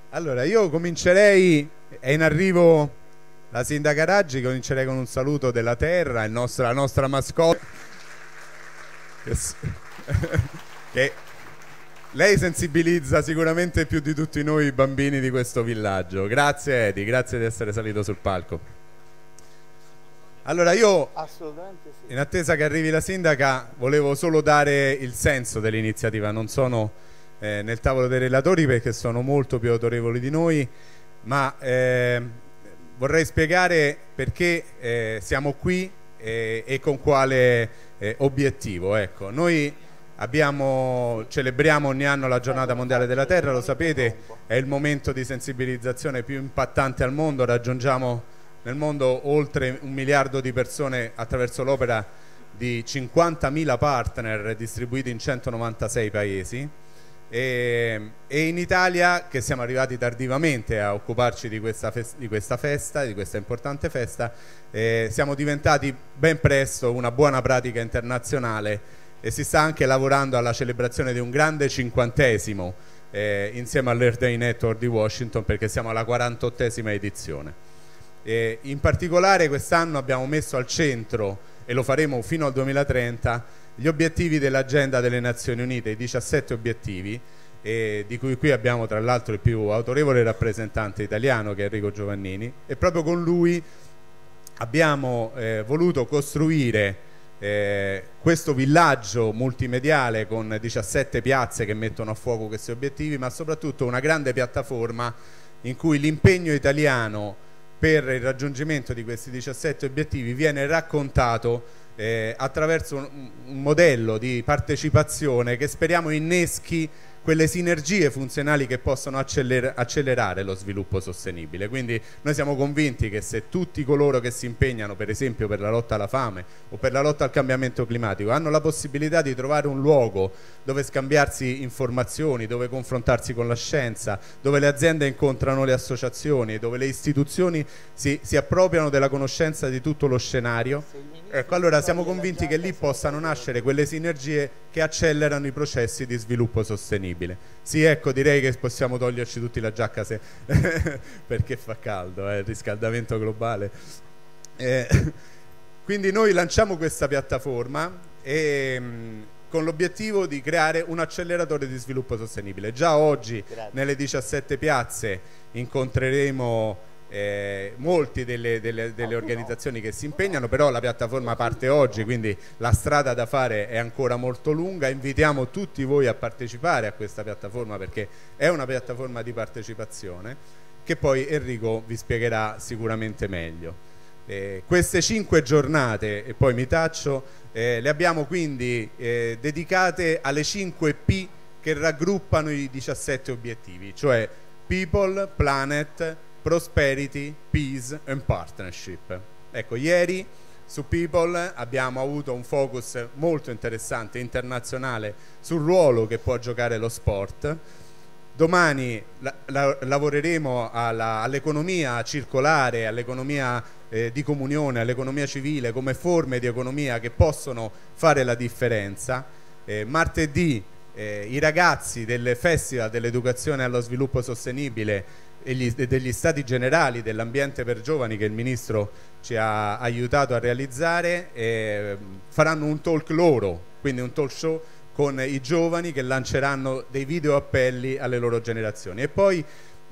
Allora, io comincerei, è in arrivo la sindaca Raggi, comincerei con un saluto della terra, la nostra mascotte, che lei sensibilizza sicuramente più di tutti noi i bambini di questo villaggio. Grazie Edi, grazie di essere salito sul palco. Allora io, Assolutamente sì. in attesa che arrivi la sindaca, volevo solo dare il senso dell'iniziativa. Non sono nel tavolo dei relatori perché sono molto più autorevoli di noi, ma vorrei spiegare perché siamo qui e con quale obiettivo. Ecco, noi celebriamo ogni anno la Giornata Mondiale della Terra, lo sapete, è il momento di sensibilizzazione più impattante al mondo. Raggiungiamo nel mondo oltre 1 miliardo di persone attraverso l'opera di 50.000 partner distribuiti in 196 paesi e in Italia, che siamo arrivati tardivamente a occuparci di questa festa, di questa importante festa, siamo diventati ben presto una buona pratica internazionale e si sta anche lavorando alla celebrazione di un grande 50° insieme all'Earth Day Network di Washington, perché siamo alla 48ª edizione. In particolare quest'anno abbiamo messo al centro, e lo faremo fino al 2030, gli obiettivi dell'agenda delle Nazioni Unite, i 17 obiettivi, di cui qui abbiamo tra l'altro il più autorevole rappresentante italiano, che è Enrico Giovannini, e proprio con lui abbiamo voluto costruire questo villaggio multimediale con 17 piazze che mettono a fuoco questi obiettivi, ma soprattutto una grande piattaforma in cui l'impegno italiano per il raggiungimento di questi 17 obiettivi viene raccontato attraverso un modello di partecipazione che speriamo inneschi quelle sinergie funzionali che possono accelerare lo sviluppo sostenibile. Quindi noi siamo convinti che se tutti coloro che si impegnano, per esempio per la lotta alla fame o per la lotta al cambiamento climatico, hanno la possibilità di trovare un luogo dove scambiarsi informazioni, dove confrontarsi con la scienza, dove le aziende incontrano le associazioni, dove le istituzioni si appropriano della conoscenza di tutto lo scenario, ecco, allora siamo convinti che lì possano nascere quelle sinergie che accelerano i processi di sviluppo sostenibile. Sì, ecco, direi che possiamo toglierci tutti la giacca perché fa caldo, il riscaldamento globale. Quindi noi lanciamo questa piattaforma con l'obiettivo di creare un acceleratore di sviluppo sostenibile. Già oggi nelle 17 piazze incontreremo molti delle organizzazioni che si impegnano, però la piattaforma parte oggi, quindi la strada da fare è ancora molto lunga. Invitiamo tutti voi a partecipare a questa piattaforma, perché è una piattaforma di partecipazione che poi Enrico vi spiegherà sicuramente meglio. Queste 5 giornate, e poi mi taccio, le abbiamo quindi dedicate alle 5 P che raggruppano i 17 obiettivi, cioè People, Planet, Prosperity, Peace and Partnership. Ecco, ieri su People abbiamo avuto un focus molto interessante internazionale sul ruolo che può giocare lo sport. Domani lavoreremo all'economia circolare, all'economia di comunione, all'economia civile come forme di economia che possono fare la differenza. Martedì i ragazzi del Festival dell'Educazione allo Sviluppo Sostenibile e degli Stati Generali dell'Ambiente per Giovani, che il Ministro ci ha aiutato a realizzare, faranno un talk loro, quindi un talk show con i giovani che lanceranno dei video appelli alle loro generazioni. E poi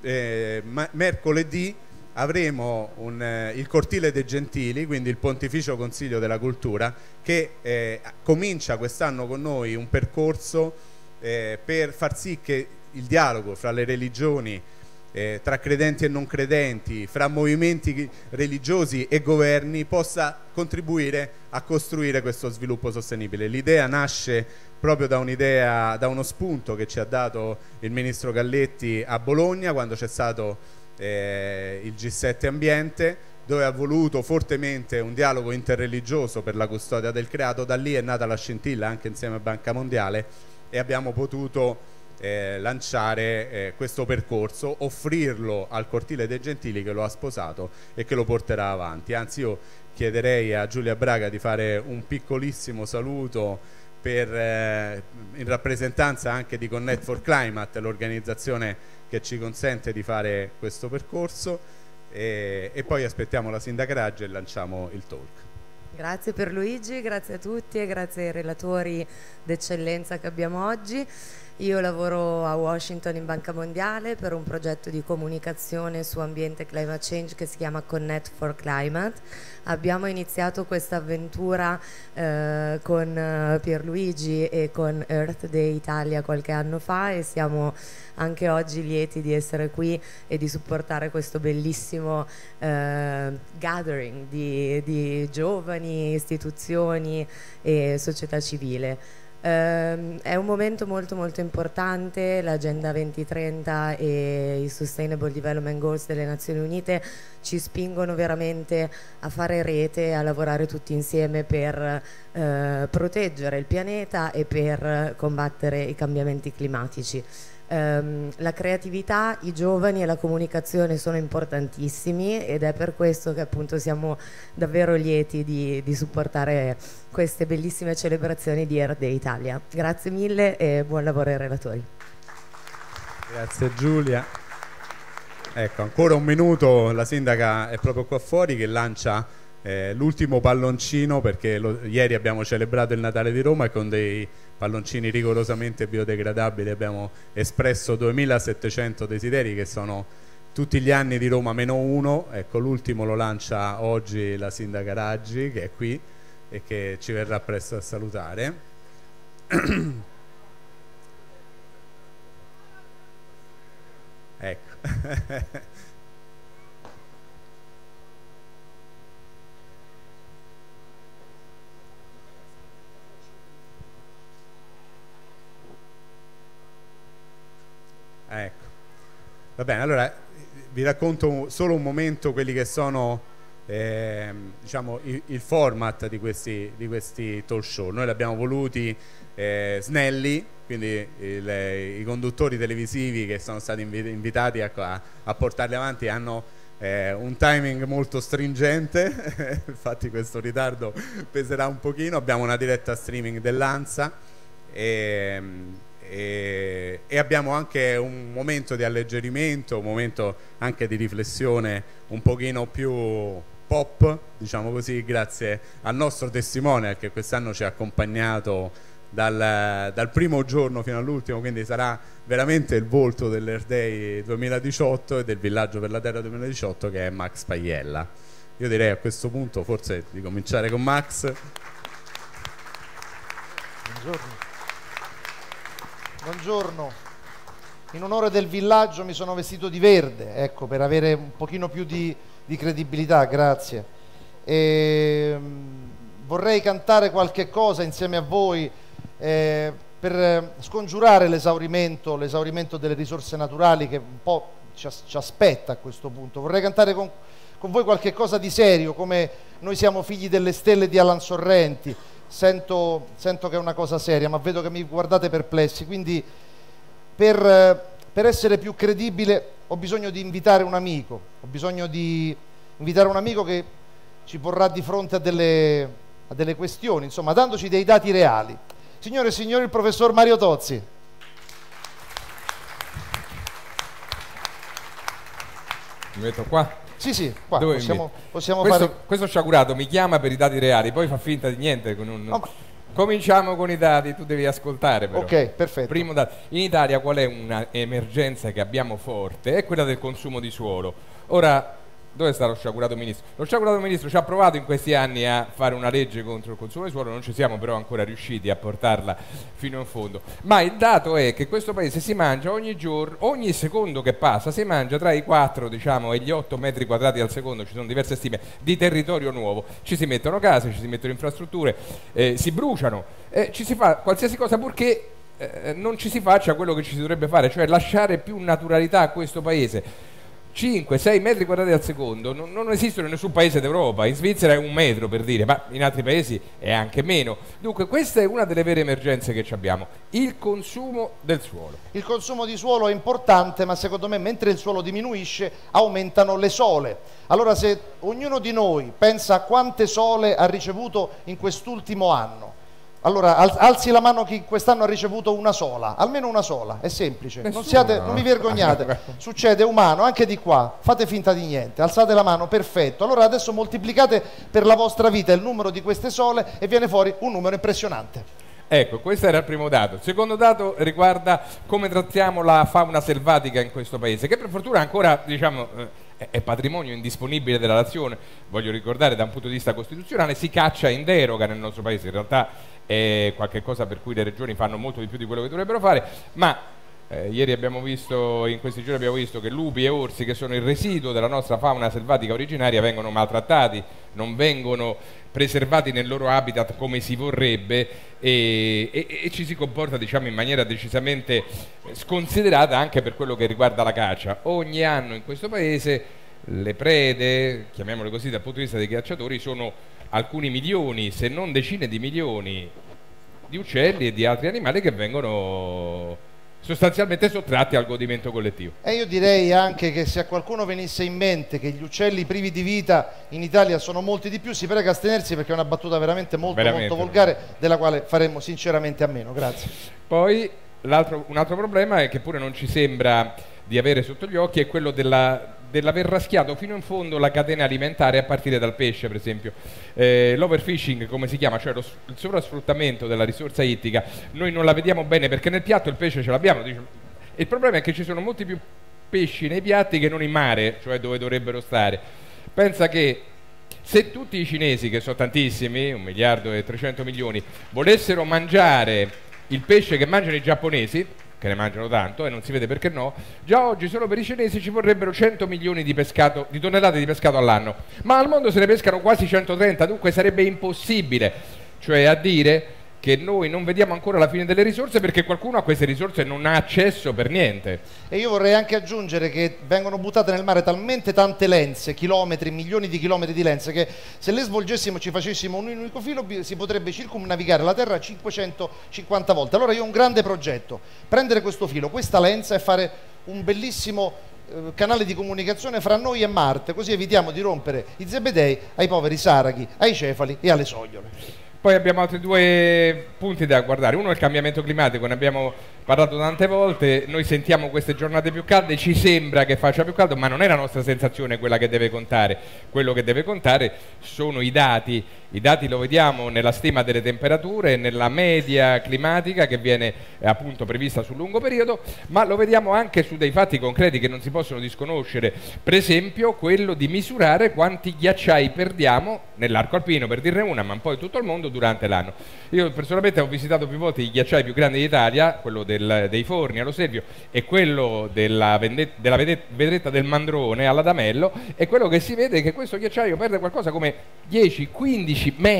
mercoledì avremo il Cortile dei Gentili, quindi il Pontificio Consiglio della Cultura, che comincia quest'anno con noi un percorso per far sì che il dialogo fra le religioni, tra credenti e non credenti, fra movimenti religiosi e governi, possa contribuire a costruire questo sviluppo sostenibile. L'idea nasce proprio da uno spunto che ci ha dato il Ministro Galletti a Bologna quando c'è stato il G7 Ambiente, dove ha voluto fortemente un dialogo interreligioso per la custodia del creato. Da lì è nata la scintilla, anche insieme a Banca Mondiale, e abbiamo potuto lanciare questo percorso, offrirlo al Cortile dei Gentili, che lo ha sposato e che lo porterà avanti. Anzi, io chiederei a Giulia Braga di fare un piccolissimo saluto in rappresentanza anche di Connect for Climate, l'organizzazione che ci consente di fare questo percorso, e poi aspettiamo la sindaca Raggi e lanciamo il talk. Grazie Pierluigi, grazie a tutti e grazie ai relatori d'eccellenza che abbiamo oggi. Io lavoro a Washington in Banca Mondiale per un progetto di comunicazione su ambiente e climate change che si chiama Connect for Climate. Abbiamo iniziato questa avventura con Pierluigi e con Earth Day Italia qualche anno fa, e siamo anche oggi lieti di essere qui e di supportare questo bellissimo gathering di giovani, istituzioni e società civile. È un momento molto molto importante. L'Agenda 2030 e i Sustainable Development Goals delle Nazioni Unite ci spingono veramente a fare rete, a lavorare tutti insieme per proteggere il pianeta e per combattere i cambiamenti climatici. La creatività, i giovani e la comunicazione sono importantissimi, ed è per questo che appunto siamo davvero lieti di supportare queste bellissime celebrazioni di Earth Day Italia. Grazie mille e buon lavoro ai relatori. Grazie Giulia. Ecco, ancora un minuto, la sindaca è proprio qua fuori che lancia l'ultimo palloncino, perché ieri abbiamo celebrato il Natale di Roma e con dei palloncini rigorosamente biodegradabili abbiamo espresso 2700 desideri, che sono tutti gli anni di Roma -1. Ecco, l'ultimo lo lancia oggi la sindaca Raggi, che è qui e che ci verrà presto a salutare. Ecco. Ecco, va bene, allora vi racconto solo un momento quelli che sono diciamo il format di questi talk show. Noi li abbiamo voluti snelli, quindi i conduttori televisivi che sono stati invitati a portarli avanti hanno un timing molto stringente, infatti questo ritardo peserà un pochino. Abbiamo una diretta streaming dell'ANSA e abbiamo anche un momento di alleggerimento, un momento anche di riflessione un pochino più pop, diciamo così, grazie al nostro testimone che quest'anno ci ha accompagnato dal primo giorno fino all'ultimo, quindi sarà veramente il volto dell'Earth Day 2018 e del Villaggio per la Terra 2018, che è Max Paiella. Io direi a questo punto forse di cominciare con Max. Buongiorno. Buongiorno, in onore del villaggio mi sono vestito di verde, ecco, per avere un pochino più di credibilità, grazie. Vorrei cantare qualche cosa insieme a voi per scongiurare l'esaurimento delle risorse naturali che un po' ci aspetta a questo punto. Vorrei cantare con voi qualche cosa di serio, come Noi siamo figli delle stelle di Alan Sorrenti. Sento che è una cosa seria, ma vedo che mi guardate perplessi, quindi per essere più credibile ho bisogno di invitare un amico, che ci porrà di fronte a delle questioni, insomma, dandoci dei dati reali. Signore e signori, il professor Mario Tozzi. Mi metto qua? Sì, qua possiamo questo, fare... Questo sciagurato mi chiama per i dati reali, poi fa finta di niente. Cominciamo con i dati, tu devi ascoltare però. Ok, perfetto. Primo dato. In Italia qual è un'emergenza che abbiamo forte? È quella del consumo di suolo. Ora, dove sta lo sciagurato ministro? Lo sciagurato ministro ci ha provato in questi anni a fare una legge contro il consumo di suolo, non ci siamo però ancora riusciti a portarla fino in fondo. Ma il dato è che questo paese si mangia ogni giorno, ogni secondo che passa, si mangia tra i 4 e gli 8 metri quadrati al secondo, ci sono diverse stime, di territorio nuovo. Ci si mettono case, ci si mettono infrastrutture, si bruciano, ci si fa qualsiasi cosa purché non ci si faccia quello che ci si dovrebbe fare, cioè lasciare più naturalità a questo paese. 5-6 metri quadrati al secondo non esistono in nessun paese d'Europa. In Svizzera è 1 metro, per dire, ma in altri paesi è anche meno. Dunque questa è una delle vere emergenze che abbiamo, il consumo del suolo. Il consumo di suolo è importante, ma secondo me mentre il suolo diminuisce aumentano le sole. Allora se ognuno di noi pensa a quante sole ha ricevuto in quest'ultimo anno, Allora alzi la mano chi quest'anno ha ricevuto una sola, almeno una sola, è semplice, non vi vergognate, succede umano, anche di qua, fate finta di niente, alzate la mano, perfetto. Allora adesso moltiplicate per la vostra vita il numero di queste sole e viene fuori un numero impressionante. Ecco, questo era il primo dato. Il secondo dato riguarda come trattiamo la fauna selvatica in questo paese, che per fortuna ancora, diciamo, è patrimonio indisponibile della nazione. Voglio ricordare, da un punto di vista costituzionale, si caccia in deroga nel nostro paese. In realtà è qualche cosa per cui le regioni fanno molto di più di quello che dovrebbero fare, ma ieri abbiamo visto, in questi giorni abbiamo visto che lupi e orsi, che sono il residuo della nostra fauna selvatica originaria, vengono maltrattati, non vengono preservati nel loro habitat come si vorrebbe e ci si comporta, diciamo, in maniera decisamente sconsiderata anche per quello che riguarda la caccia. Ogni anno in questo paese le prede, chiamiamole così dal punto di vista dei cacciatori, sono alcuni milioni, se non decine di milioni di uccelli e di altri animali che vengono sostanzialmente sottratti al godimento collettivo. E io direi anche che se a qualcuno venisse in mente che gli uccelli privi di vita in Italia sono molti di più, si prega astenersi, perché è una battuta veramente molto volgare, della quale faremmo sinceramente a meno. Grazie. Poi un altro problema è che pure non ci sembra di avere sotto gli occhi è quello dell'aver raschiato fino in fondo la catena alimentare, a partire dal pesce, per esempio. L'overfishing, come si chiama, cioè il sovrasfruttamento della risorsa ittica, noi non la vediamo bene perché nel piatto il pesce ce l'abbiamo. Il problema è che ci sono molti più pesci nei piatti che non in mare, cioè dove dovrebbero stare. Pensa che se tutti i cinesi, che sono tantissimi, 1 miliardo e 300 milioni, volessero mangiare il pesce che mangiano i giapponesi, che ne mangiano tanto e non si vede perché no, già oggi solo per i cinesi ci vorrebbero 100 milioni di tonnellate di pescato all'anno, ma al mondo se ne pescano quasi 130, dunque sarebbe impossibile, cioè a dire che noi non vediamo ancora la fine delle risorse perché qualcuno a queste risorse non ha accesso per niente. E io vorrei anche aggiungere che vengono buttate nel mare talmente tante lenze, chilometri, milioni di chilometri di lenze, che se le svolgessimo, ci facessimo un unico filo, si potrebbe circumnavigare la Terra 550 volte. Allora io ho un grande progetto: prendere questo filo, questa lenza, e fare un bellissimo canale di comunicazione fra noi e Marte, così evitiamo di rompere i zebedei ai poveri saraghi, ai cefali e alle sogliole. Poi abbiamo altri due punti da guardare. Uno è il cambiamento climatico, ne abbiamo parlato tante volte. Noi sentiamo queste giornate più calde, ci sembra che faccia più caldo, ma non è la nostra sensazione quella che deve contare. Quello che deve contare sono i dati. I dati lo vediamo nella stima delle temperature, nella media climatica che viene appunto prevista sul lungo periodo, ma lo vediamo anche su dei fatti concreti che non si possono disconoscere. Per esempio quello di misurare quanti ghiacciai perdiamo nell'arco alpino, per dirne una, ma poi tutto il mondo, durante l'anno. Io personalmente ho visitato più volte i ghiacciai più grandi d'Italia, quello dei Forni allo Stelvio e quello della vedretta del Mandrone all'Adamello, e quello che si vede è che questo ghiacciaio perde qualcosa come 10-15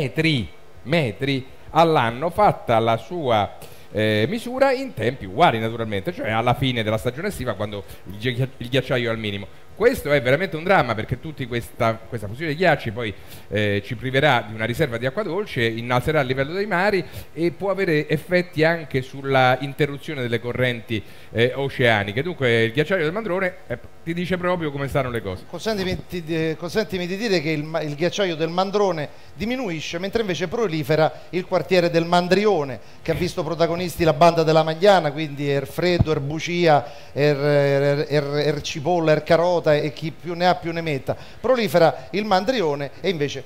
metri all'anno, fatta la sua misura in tempi uguali naturalmente, cioè alla fine della stagione estiva, quando il ghiacciaio è al minimo. Questo è veramente un dramma, perché questa fusione di ghiacci poi ci priverà di una riserva di acqua dolce, innalzerà il livello dei mari e può avere effetti anche sulla interruzione delle correnti oceaniche. Dunque il ghiacciaio del Mandrone ti dice proprio come stanno le cose. Consentimi di dire che il ghiacciaio del Mandrone diminuisce, mentre invece prolifera il quartiere del Mandrione, che ha visto protagonisti la banda della Magliana, quindi Erfreddo, Bucia, Cipolla, Carota e chi più ne ha più ne metta. Prolifera il Mandrione e invece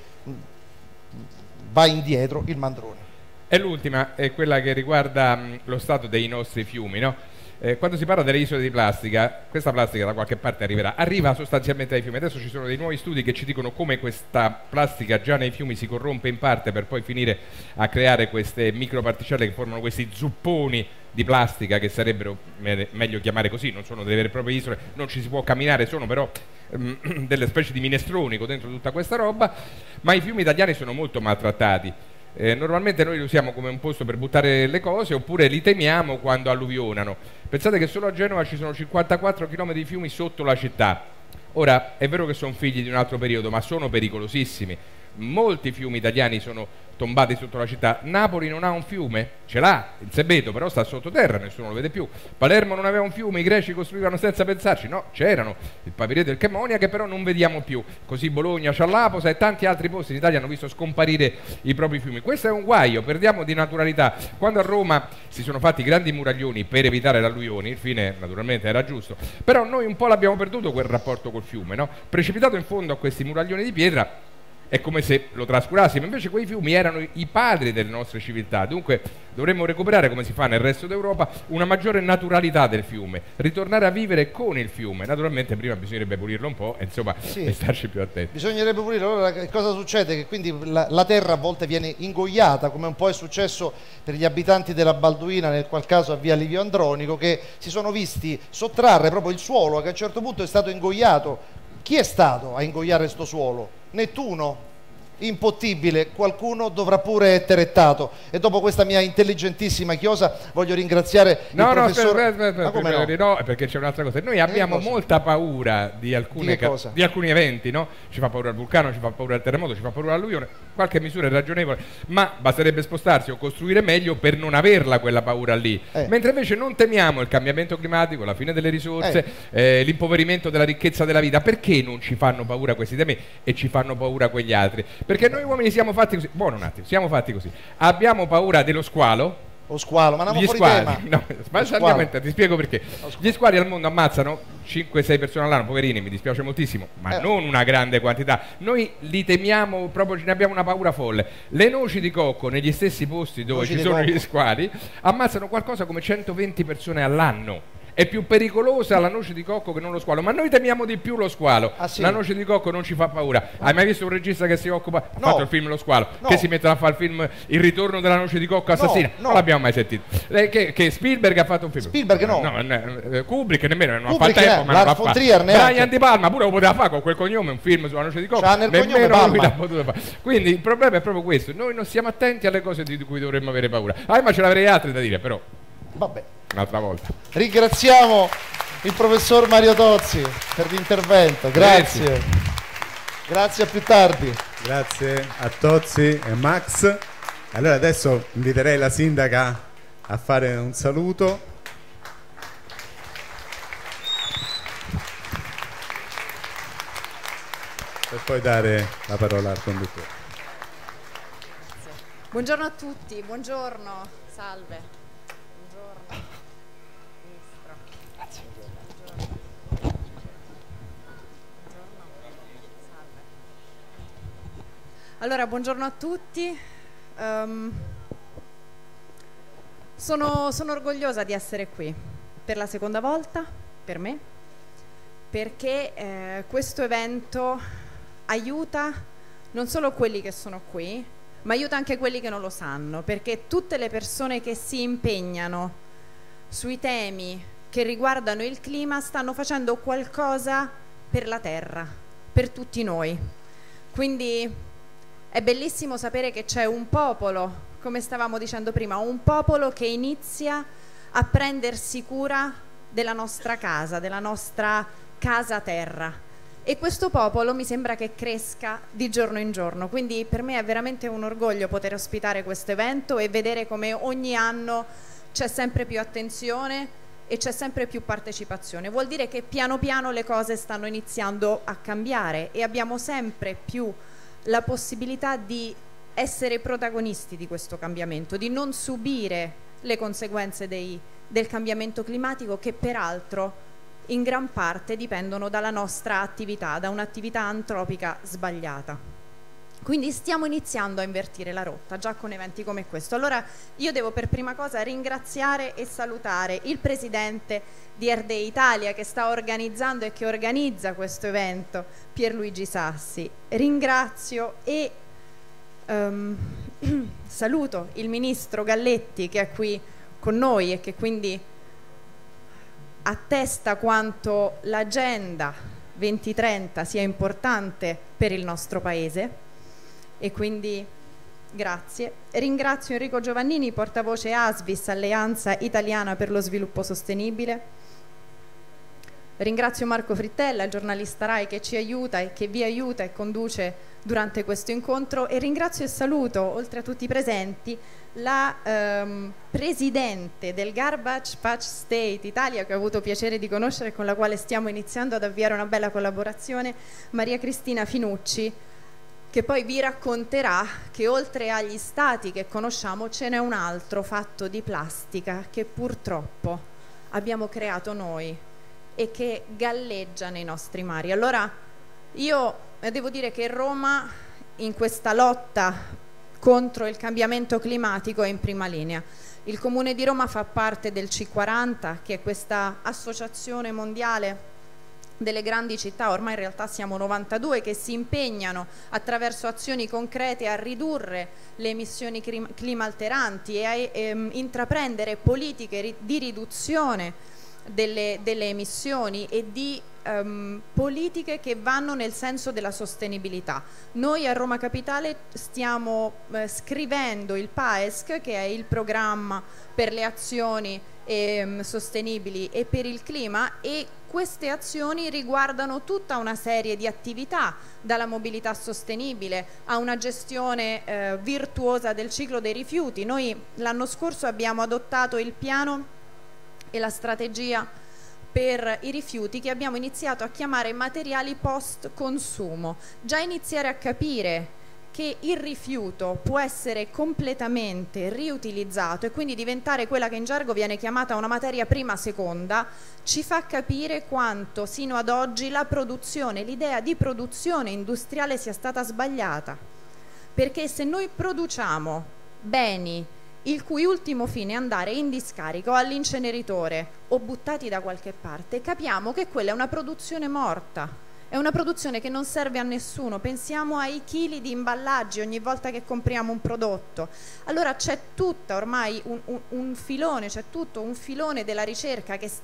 va indietro il Mandrone. E l'ultima è quella che riguarda lo stato dei nostri fiumi, no? Quando si parla delle isole di plastica, questa plastica da qualche parte arriva sostanzialmente ai fiumi. Adesso ci sono dei nuovi studi che ci dicono come questa plastica già nei fiumi si corrompe in parte per poi finire a creare queste microparticelle che formano questi zupponi di plastica, che sarebbero meglio chiamare così, non sono delle vere e proprie isole, non ci si può camminare, sono però delle specie di minestronico dentro tutta questa roba. Ma i fiumi italiani sono molto maltrattati. Normalmente noi li usiamo come un posto per buttare le cose, oppure li temiamo quando alluvionano. Pensate che solo a Genova ci sono 54 km di fiumi sotto la città. Ora, è vero che sono figli di un altro periodo, ma sono pericolosissimi. molti fiumi italiani sono tombati sotto la città. Napoli non ha un fiume? Ce l'ha, il Sebeto, però sta sottoterra, nessuno lo vede più. Palermo non aveva un fiume, i greci costruivano senza pensarci? No, c'erano, il Papireto e il Chemonia, che però non vediamo più. Così Bologna, Ciallaposa e tanti altri posti in Italia hanno visto scomparire i propri fiumi. Questo è un guaio, perdiamo di naturalità. Quando a Roma si sono fatti grandi muraglioni per evitare l'alluvioni, il fine naturalmente era giusto, però noi un po' l'abbiamo perduto quel rapporto col fiume, no? Precipitato in fondo a questi muraglioni di pietra è come se lo trascurassimo, invece quei fiumi erano i padri delle nostre civiltà, dunque dovremmo recuperare, come si fa nel resto d'Europa, una maggiore naturalità del fiume, ritornare a vivere con il fiume. Naturalmente prima bisognerebbe pulirlo un po' e insomma e starci più attenti. Bisognerebbe pulirlo. Allora che cosa succede? Che quindi la terra a volte viene ingoiata, come un po' è successo per gli abitanti della Balduina, nel qual caso a via Livio Andronico, che si sono visti sottrarre proprio il suolo, che a un certo punto è stato ingoiato. Chi è stato a ingoiare sto suolo? Nettuno, impottibile, qualcuno dovrà pure essere terettato. E dopo questa mia intelligentissima chiosa voglio ringraziare il professor... No, perché c'è un'altra cosa. Noi abbiamo molta paura di alcuni eventi, no? Ci fa paura il vulcano, ci fa paura il terremoto, ci fa paura l'alluvione, qualche misura è ragionevole, ma basterebbe spostarsi o costruire meglio per non averla quella paura lì. Mentre invece non temiamo il cambiamento climatico, la fine delle risorse, l'impoverimento della ricchezza della vita. Perché non ci fanno paura questi temi e ci fanno paura quegli altri? Perché noi uomini siamo fatti così. Buono un attimo, siamo fatti così. Abbiamo paura dello squalo. Lo squalo, ma andiamo fuori tema. No, ti spiego perché. Gli squali al mondo ammazzano 5-6 persone all'anno, poverini, mi dispiace moltissimo, ma non una grande quantità. Noi li temiamo, proprio ce ne abbiamo una paura folle. Le noci di cocco negli stessi posti dove ci sono gli squali ammazzano qualcosa come 120 persone all'anno. È più pericolosa la noce di cocco che non lo squalo, ma noi temiamo di più lo squalo. La noce di cocco non ci fa paura. Hai mai visto un regista che si occupa, ha fatto il film Lo Squalo, che si mette a fare il film Il ritorno della noce di cocco assassina? Non l'abbiamo mai sentito. Che Spielberg ha fatto un film. Spielberg Kubrick nemmeno, non fa tempo, ma non fa. Brian Di Palma pure lo poteva fare con quel cognome, un film sulla noce di cocco, nemmeno lui l'ha potuto fare. Quindi il problema è proprio questo, noi non stiamo attenti alle cose di cui dovremmo avere paura. Ma ce l'avrei altre da dire, però vabbè, un'altra volta. Ringraziamo il professor Mario Tozzi per l'intervento, grazie. Grazie, a più tardi. Grazie a Tozzi e Max. Allora adesso inviterei la sindaca a fare un saluto. Per poi dare la parola al conduttore. Buongiorno a tutti, buongiorno, salve. Allora, buongiorno a tutti. Sono orgogliosa di essere qui per la seconda volta, per me, perché questo evento aiuta non solo quelli che sono qui, ma aiuta anche quelli che non lo sanno, perché tutte le persone che si impegnano sui temi che riguardano il clima stanno facendo qualcosa per la Terra, per tutti noi. Quindi è bellissimo sapere che c'è un popolo, come stavamo dicendo prima, un popolo che inizia a prendersi cura della nostra casa terra. E questo popolo mi sembra che cresca di giorno in giorno. Quindi per me è veramente un orgoglio poter ospitare questo evento e vedere come ogni anno c'è sempre più attenzione e c'è sempre più partecipazione. Vuol dire che piano piano le cose stanno iniziando a cambiare e abbiamo sempre più la possibilità di essere protagonisti di questo cambiamento, di non subire le conseguenze del cambiamento climatico, che peraltro in gran parte dipendono dalla nostra attività, da un'attività antropica sbagliata. Quindi stiamo iniziando a invertire la rotta già con eventi come questo. Allora io devo per prima cosa ringraziare e salutare il presidente di Ardei Italia che sta organizzando e che organizza questo evento, Pierluigi Sassi. Ringrazio e saluto il ministro Galletti che è qui con noi e che quindi attesta quanto l'agenda 2030 sia importante per il nostro paese. E quindi grazie. Ringrazio Enrico Giovannini, portavoce ASVIS, Alleanza Italiana per lo Sviluppo Sostenibile. Ringrazio Marco Frittella, giornalista RAI, che ci aiuta e che vi aiuta e conduce durante questo incontro, e ringrazio e saluto, oltre a tutti i presenti, la presidente del Garbage Patch State Italia, che ho avuto piacere di conoscere e con la quale stiamo iniziando ad avviare una bella collaborazione, Maria Cristina Finucci, che poi vi racconterà che oltre agli stati che conosciamo ce n'è un altro fatto di plastica che purtroppo abbiamo creato noi e che galleggia nei nostri mari. Allora io devo dire che Roma in questa lotta contro il cambiamento climatico è in prima linea. Il Comune di Roma fa parte del C40, che è questa associazione mondiale delle grandi città, ormai in realtà siamo 92, che si impegnano attraverso azioni concrete a ridurre le emissioni climalteranti e a intraprendere politiche di riduzione delle emissioni e di politiche che vanno nel senso della sostenibilità. Noi a Roma Capitale stiamo scrivendo il PAESC, che è il programma per le azioni sostenibili e per il clima, e queste azioni riguardano tutta una serie di attività, dalla mobilità sostenibile a una gestione virtuosa del ciclo dei rifiuti. Noi l'anno scorso abbiamo adottato il piano e la strategia per i rifiuti, che abbiamo iniziato a chiamare materiali post consumo. Già iniziare a capire che il rifiuto può essere completamente riutilizzato e quindi diventare quella che in gergo viene chiamata una materia prima seconda, ci fa capire quanto sino ad oggi la produzione, l'idea di produzione industriale sia stata sbagliata. Perché se noi produciamo beni il cui ultimo fine è andare in discarica o all'inceneritore o buttati da qualche parte, capiamo che quella è una produzione morta, è una produzione che non serve a nessuno. Pensiamo ai chili di imballaggi ogni volta che compriamo un prodotto. Allora c'è tutta ormai un filone, c'è tutto un filone della ricerca che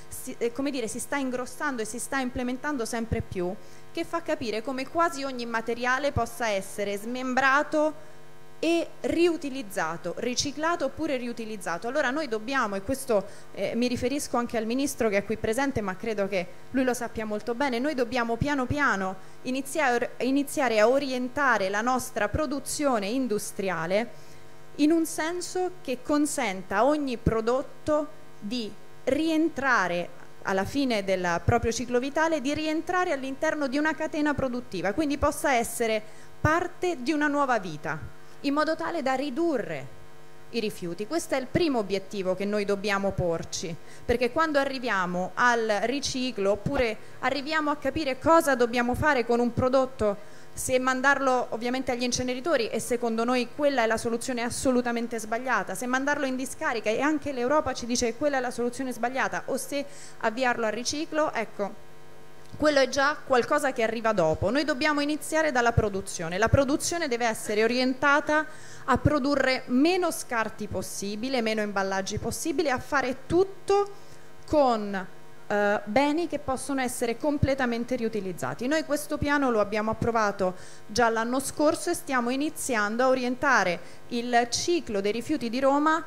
si sta ingrossando e si sta implementando sempre più, che fa capire come quasi ogni materiale possa essere smembrato e riutilizzato, riciclato oppure riutilizzato. Allora noi dobbiamo, e questo mi riferisco anche al Ministro che è qui presente, ma credo che lui lo sappia molto bene, noi dobbiamo piano piano iniziare a orientare la nostra produzione industriale in un senso che consenta a ogni prodotto di rientrare alla fine del proprio ciclo vitale, di rientrare all'interno di una catena produttiva, quindi possa essere parte di una nuova vita, in modo tale da ridurre i rifiuti. Questo è il primo obiettivo che noi dobbiamo porci, perché quando arriviamo al riciclo oppure arriviamo a capire cosa dobbiamo fare con un prodotto, se mandarlo ovviamente agli inceneritori, e secondo noi quella è la soluzione assolutamente sbagliata, se mandarlo in discarica, e anche l'Europa ci dice che quella è la soluzione sbagliata, o se avviarlo al riciclo, ecco, quello è già qualcosa che arriva dopo. Noi dobbiamo iniziare dalla produzione. La produzione deve essere orientata a produrre meno scarti possibile, meno imballaggi possibile, a fare tutto con beni che possono essere completamente riutilizzati. Noi questo piano lo abbiamo approvato già l'anno scorso e stiamo iniziando a orientare il ciclo dei rifiuti di Roma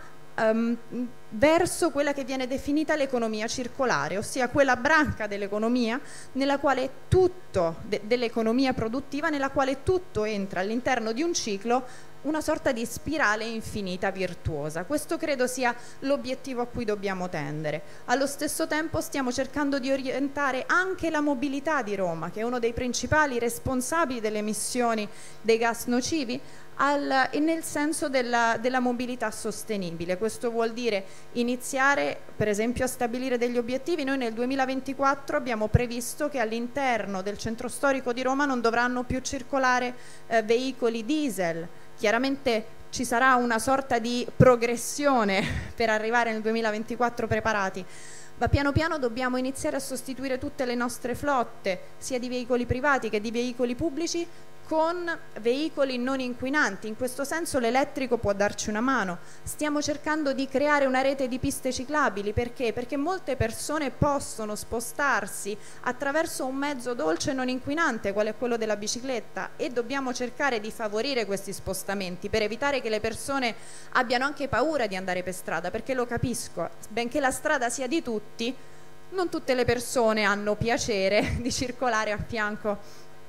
verso quella che viene definita l'economia circolare, ossia quella branca dell'economia nella quale tutto, dell'economia produttiva, nella quale tutto entra all'interno di un ciclo, una sorta di spirale infinita virtuosa. Questo credo sia l'obiettivo a cui dobbiamo tendere. Allo stesso tempo stiamo cercando di orientare anche la mobilità di Roma, che è uno dei principali responsabili delle emissioni dei gas nocivi, nel senso della mobilità sostenibile. Questo vuol dire iniziare per esempio a stabilire degli obiettivi. Noi nel 2024 abbiamo previsto che all'interno del centro storico di Roma non dovranno più circolare veicoli diesel. Chiaramente ci sarà una sorta di progressione per arrivare nel 2024 preparati, ma piano piano dobbiamo iniziare a sostituire tutte le nostre flotte, sia di veicoli privati che di veicoli pubblici, con veicoli non inquinanti. In questo senso l'elettrico può darci una mano. Stiamo cercando di creare una rete di piste ciclabili. Perché? Perché molte persone possono spostarsi attraverso un mezzo dolce e non inquinante, quale è quello della bicicletta, e dobbiamo cercare di favorire questi spostamenti per evitare che le persone abbiano anche paura di andare per strada, perché lo capisco, benché la strada sia di tutti, non tutte le persone hanno piacere di circolare a fianco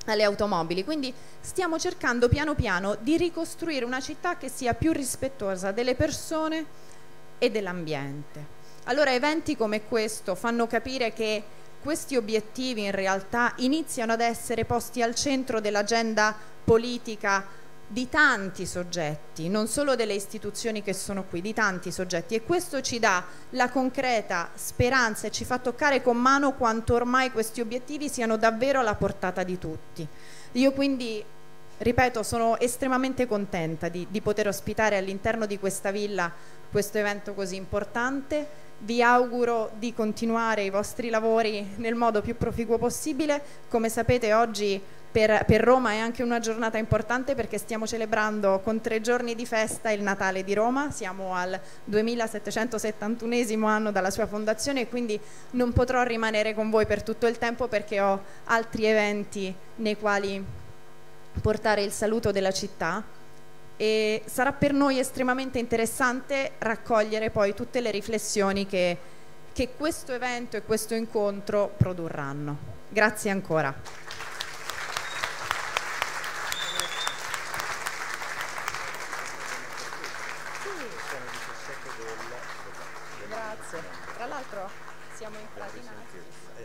alle automobili. Quindi stiamo cercando piano piano di ricostruire una città che sia più rispettosa delle persone e dell'ambiente. Allora eventi come questo fanno capire che questi obiettivi in realtà iniziano ad essere posti al centro dell'agenda politica di tanti soggetti, non solo delle istituzioni che sono qui, di tanti soggetti, e questo ci dà la concreta speranza e ci fa toccare con mano quanto ormai questi obiettivi siano davvero alla portata di tutti. Io quindi, ripeto, sono estremamente contenta di poter ospitare all'interno di questa villa questo evento così importante. Vi auguro di continuare i vostri lavori nel modo più proficuo possibile. Come sapete, oggi per Roma è anche una giornata importante perché stiamo celebrando con 3 giorni di festa il Natale di Roma. Siamo al 2771esimo anno dalla sua fondazione e quindi non potrò rimanere con voi per tutto il tempo perché ho altri eventi nei quali portare il saluto della città, e sarà per noi estremamente interessante raccogliere poi tutte le riflessioni che questo evento e questo incontro produrranno. Grazie ancora. Grazie. Tra l'altro siamo infratinati.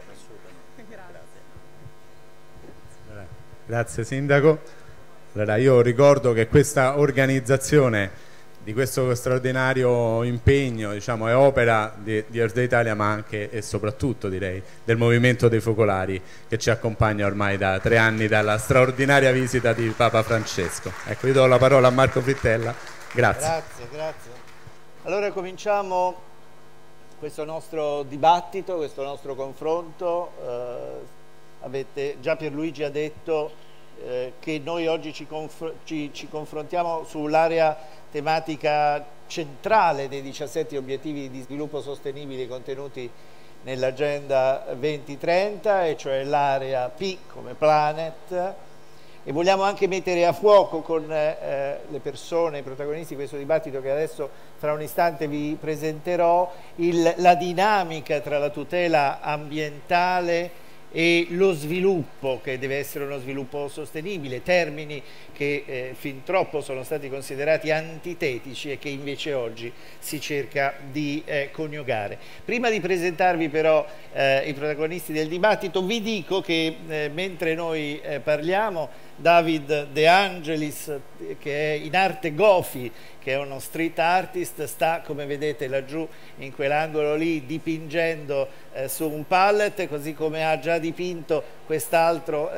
Grazie. Grazie Sindaco. Allora, io ricordo che questa organizzazione di questo straordinario impegno, diciamo, è opera di Earth Day Italia, ma anche e soprattutto, direi, del Movimento dei Focolari, che ci accompagna ormai da 3 anni dalla straordinaria visita di Papa Francesco. Ecco, io do la parola a Marco Frittella. Grazie. Grazie. Allora cominciamo questo nostro dibattito, questo nostro confronto. Già Pierluigi ha detto che noi oggi ci confrontiamo sull'area tematica centrale dei 17 obiettivi di sviluppo sostenibile contenuti nell'agenda 2030, e cioè l'area P come planet, e vogliamo anche mettere a fuoco con le persone, i protagonisti di questo dibattito che adesso fra un istante vi presenterò, la dinamica tra la tutela ambientale e lo sviluppo, che deve essere uno sviluppo sostenibile, termini che fin troppo sono stati considerati antitetici e che invece oggi si cerca di coniugare. Prima di presentarvi però i protagonisti del dibattito, vi dico che mentre noi parliamo, David De Angelis, che è in arte Gofi, che è uno street artist, sta, come vedete laggiù in quell'angolo lì, dipingendo su un pallet, così come ha già dipinto quest'altro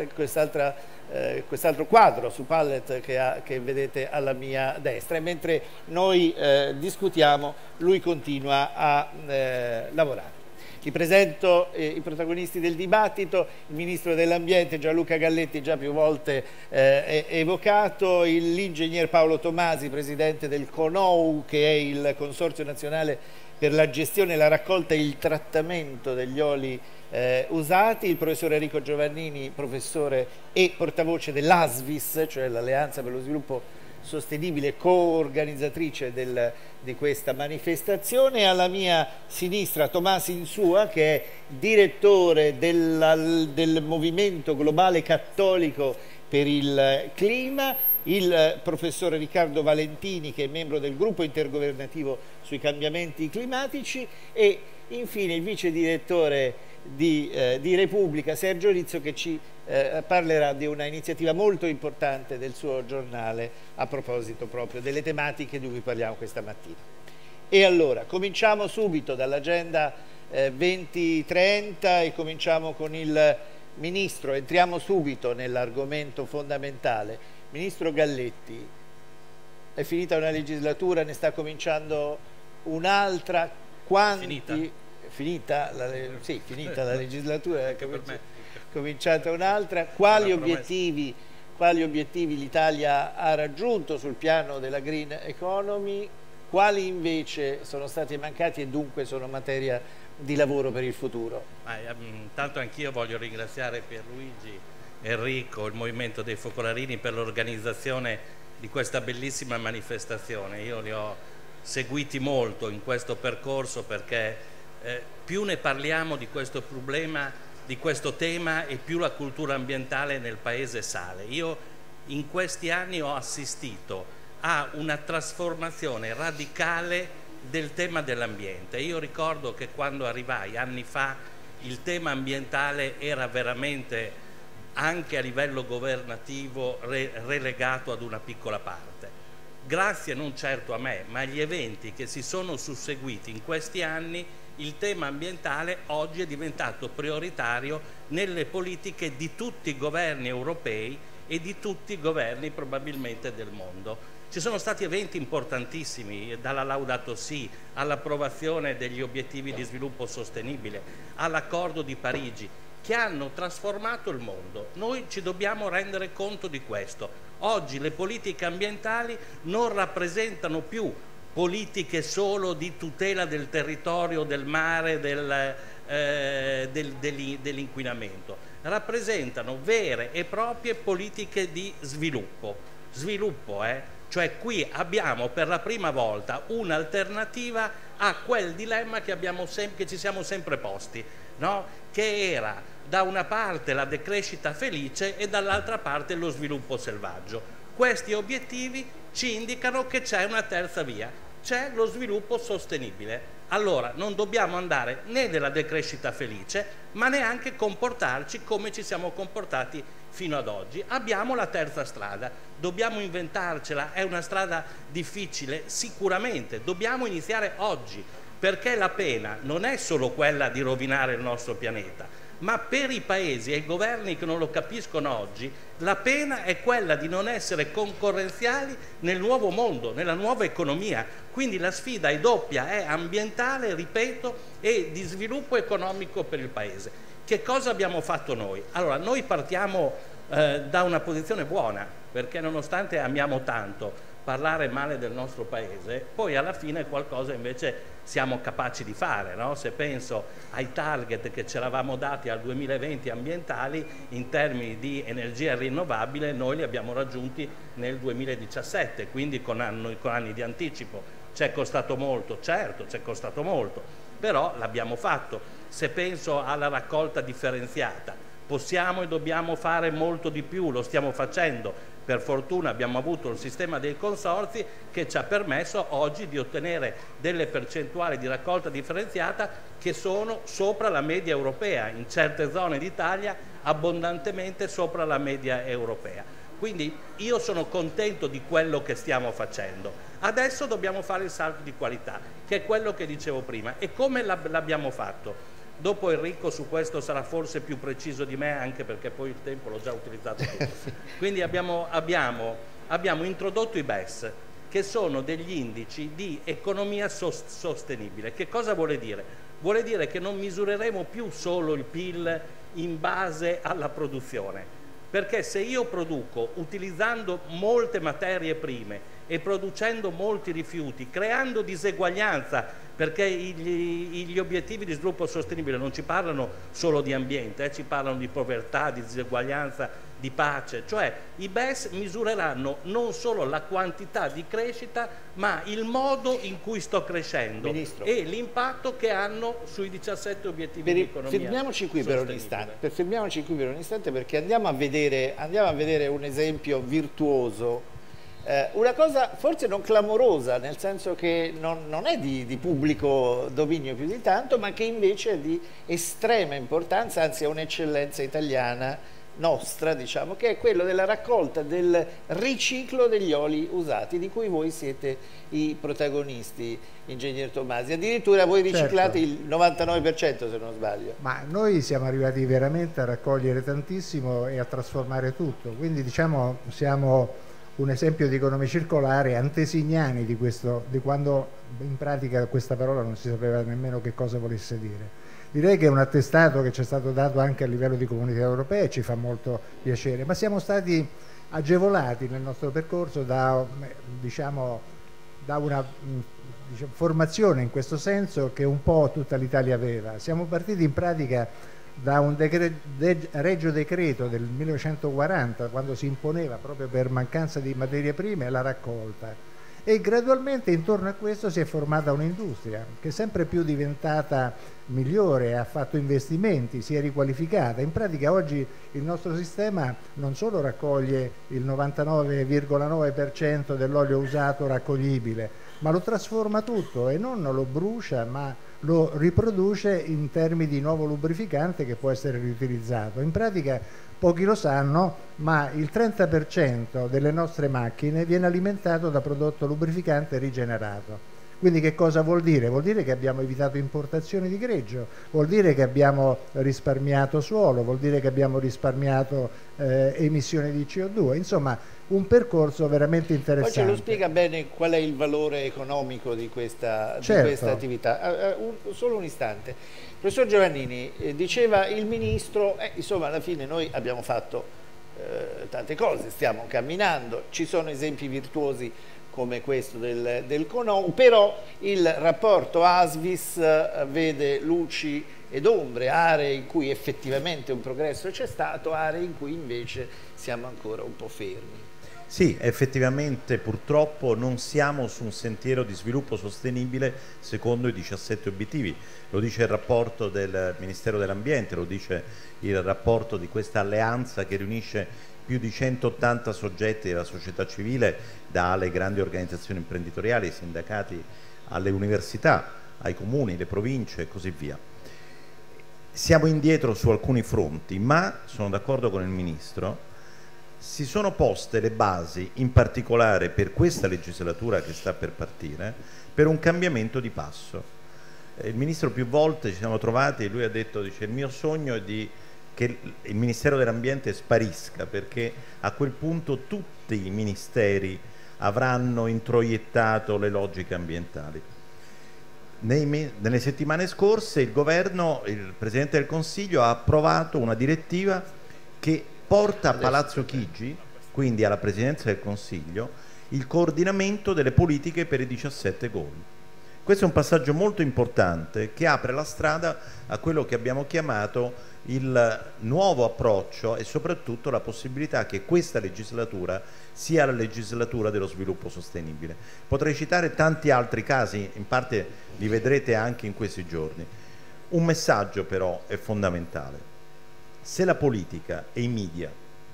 quadro su pallet che vedete alla mia destra, e mentre noi discutiamo lui continua a lavorare. Vi presento i protagonisti del dibattito: il Ministro dell'Ambiente Gianluca Galletti, già più volte evocato, l'Ingegner Paolo Tomasi, Presidente del CONOU, che è il Consorzio Nazionale per la Gestione, la Raccolta e il Trattamento degli Oli Usati, il Professor Enrico Giovannini, Professore e portavoce dell'ASVIS, cioè l'Alleanza per lo Sviluppo Sostenibile, co-organizzatrice di questa manifestazione. Alla mia sinistra Tomasi Insua, che è direttore del Movimento Globale Cattolico per il Clima, il professore Riccardo Valentini, che è membro del gruppo intergovernativo sui cambiamenti climatici, e infine il vice direttore di Repubblica Sergio Rizzo, che ci parlerà di una iniziativa molto importante del suo giornale a proposito proprio delle tematiche di cui parliamo questa mattina. E allora cominciamo subito dall'agenda 2030 e cominciamo con il Ministro. Entriamo subito nell'argomento fondamentale. Ministro Galletti, è finita una legislatura, ne sta cominciando un'altra. Finita la legislatura, è cominciata un'altra. Quali obiettivi l'Italia ha raggiunto sul piano della green economy, quali invece sono stati mancati e dunque sono materia di lavoro per il futuro? Intanto anch'io voglio ringraziare Pierluigi, Enrico, il Movimento dei Focolarini per l'organizzazione di questa bellissima manifestazione. Io li ho seguiti molto in questo percorso perché più ne parliamo di questo problema di questo tema e più la cultura ambientale nel paese sale. Io in questi anni ho assistito a una trasformazione radicale del tema dell'ambiente. Io ricordo che quando arrivai anni fa il tema ambientale era veramente, anche a livello governativo, relegato ad una piccola parte. Grazie non certo a me, ma agli eventi che si sono susseguiti in questi anni, il tema ambientale oggi è diventato prioritario nelle politiche di tutti i governi europei e di tutti i governi probabilmente del mondo. Ci sono stati eventi importantissimi, dalla Laudato Si all'approvazione degli obiettivi di sviluppo sostenibile, all'accordo di Parigi, che hanno trasformato il mondo. Noi ci dobbiamo rendere conto di questo. Oggi le politiche ambientali non rappresentano più politiche solo di tutela del territorio, del mare, dell'inquinamento, rappresentano vere e proprie politiche di sviluppo. Cioè qui abbiamo per la prima volta un'alternativa a quel dilemma che ci siamo sempre posti, no? Che era da una parte la decrescita felice e dall'altra parte lo sviluppo selvaggio. Questi obiettivi ci indicano che c'è una terza via, c'è lo sviluppo sostenibile. Allora non dobbiamo andare né nella decrescita felice, ma neanche comportarci come ci siamo comportati fino ad oggi. Abbiamo la terza strada, dobbiamo inventarcela, è una strada difficile, sicuramente, dobbiamo iniziare oggi, perché la pena non è solo quella di rovinare il nostro pianeta, ma per i paesi e i governi che non lo capiscono oggi, la pena è quella di non essere concorrenziali nel nuovo mondo, nella nuova economia. Quindi la sfida è doppia, è ambientale, ripeto, e di sviluppo economico per il paese. Che cosa abbiamo fatto noi? Allora, noi partiamo da una posizione buona, perché nonostante amiamo tanto parlare male del nostro paese, poi alla fine qualcosa invece siamo capaci di fare, no? Se penso ai target che ci eravamo dati al 2020 ambientali in termini di energia rinnovabile, noi li abbiamo raggiunti nel 2017, quindi con anni di anticipo. Ci è costato molto, certo, ci è costato molto, però l'abbiamo fatto. Se penso alla raccolta differenziata, possiamo e dobbiamo fare molto di più, lo stiamo facendo. Per fortuna abbiamo avuto il sistema dei consorzi che ci ha permesso oggi di ottenere delle percentuali di raccolta differenziata che sono sopra la media europea, in certe zone d'Italia abbondantemente sopra la media europea. Quindi io sono contento di quello che stiamo facendo. Adesso dobbiamo fare il salto di qualità, che è quello che dicevo prima. E come l'abbiamo fatto? Dopo Enrico su questo sarà forse più preciso di me, anche perché poi il tempo l'ho già utilizzato tutto. Quindi abbiamo introdotto i BES, che sono degli indici di economia sostenibile. Che cosa vuole dire? Vuole dire che non misureremo più solo il PIL in base alla produzione, perché se io produco utilizzando molte materie prime e producendo molti rifiuti, creando diseguaglianza, perché gli obiettivi di sviluppo sostenibile non ci parlano solo di ambiente, ci parlano di povertà, di diseguaglianza, di pace, cioè i BES misureranno non solo la quantità di crescita, ma il modo in cui sto crescendo. Ministro, e l'impatto che hanno sui 17 obiettivi di economia fermiamoci qui per un istante, perché andiamo a vedere un esempio virtuoso. Una cosa forse non clamorosa, nel senso che non è di pubblico dominio più di tanto, ma che invece è di estrema importanza, anzi è un'eccellenza italiana nostra, diciamo, che è quello della raccolta, del riciclo degli oli usati, di cui voi siete i protagonisti, ingegner Tommasi. Addirittura voi riciclate il 99%, se non sbaglio. Ma noi siamo arrivati veramente a raccogliere tantissimo e a trasformare tutto, quindi diciamo siamo un esempio di economia circolare, antesignani di questo, di quando in pratica questa parola non si sapeva nemmeno che cosa volesse dire. Direi che è un attestato che ci è stato dato anche a livello di comunità europea e ci fa molto piacere, ma siamo stati agevolati nel nostro percorso da una formazione in questo senso che un po' tutta l'Italia aveva. Siamo partiti in pratica da un regio decreto del 1940, quando si imponeva proprio per mancanza di materie prime la raccolta, e gradualmente intorno a questo si è formata un'industria che è sempre più diventata migliore, ha fatto investimenti, si è riqualificata. In pratica oggi il nostro sistema non solo raccoglie il 99,9% dell'olio usato raccoglibile, ma lo trasforma tutto e non lo brucia, ma lo riproduce in termini di nuovo lubrificante che può essere riutilizzato. In pratica pochi lo sanno, ma il 30% delle nostre macchine viene alimentato da prodotto lubrificante rigenerato. Quindi che cosa vuol dire? Vuol dire che abbiamo evitato importazioni di greggio, vuol dire che abbiamo risparmiato suolo, vuol dire che abbiamo risparmiato emissioni di CO2, insomma un percorso veramente interessante. Poi ce lo spiega bene qual è il valore economico di questa attività. Solo un istante. Professor Giovannini, diceva il Ministro, insomma alla fine noi abbiamo fatto tante cose, stiamo camminando, ci sono esempi virtuosi come questo del Conon, però il rapporto ASVIS vede luci ed ombre, aree in cui effettivamente un progresso c'è stato, aree in cui invece siamo ancora un po' fermi. Sì, effettivamente purtroppo non siamo su un sentiero di sviluppo sostenibile secondo i 17 obiettivi. Lo dice il rapporto del Ministero dell'Ambiente, lo dice il rapporto di questa alleanza che riunisce più di 180 soggetti della società civile, dalle grandi organizzazioni imprenditoriali, ai sindacati, alle università, ai comuni, alle province e così via. Siamo indietro su alcuni fronti, ma sono d'accordo con il Ministro, si sono poste le basi, in particolare per questa legislatura che sta per partire, per un cambiamento di passo. Il Ministro più volte ci siamo trovati e lui ha detto, dice, il mio sogno è che il Ministero dell'Ambiente sparisca, perché a quel punto tutti i ministeri avranno introiettato le logiche ambientali. Nelle settimane scorse il Governo, il Presidente del Consiglio ha approvato una direttiva che porta a Palazzo Chigi, quindi alla Presidenza del Consiglio, il coordinamento delle politiche per i 17 goal. Questo è un passaggio molto importante che apre la strada a quello che abbiamo chiamato il nuovo approccio e soprattutto la possibilità che questa legislatura sia la legislatura dello sviluppo sostenibile. Potrei citare tanti altri casi, in parte li vedrete anche in questi giorni. Un messaggio però è fondamentale. Se la politica e i media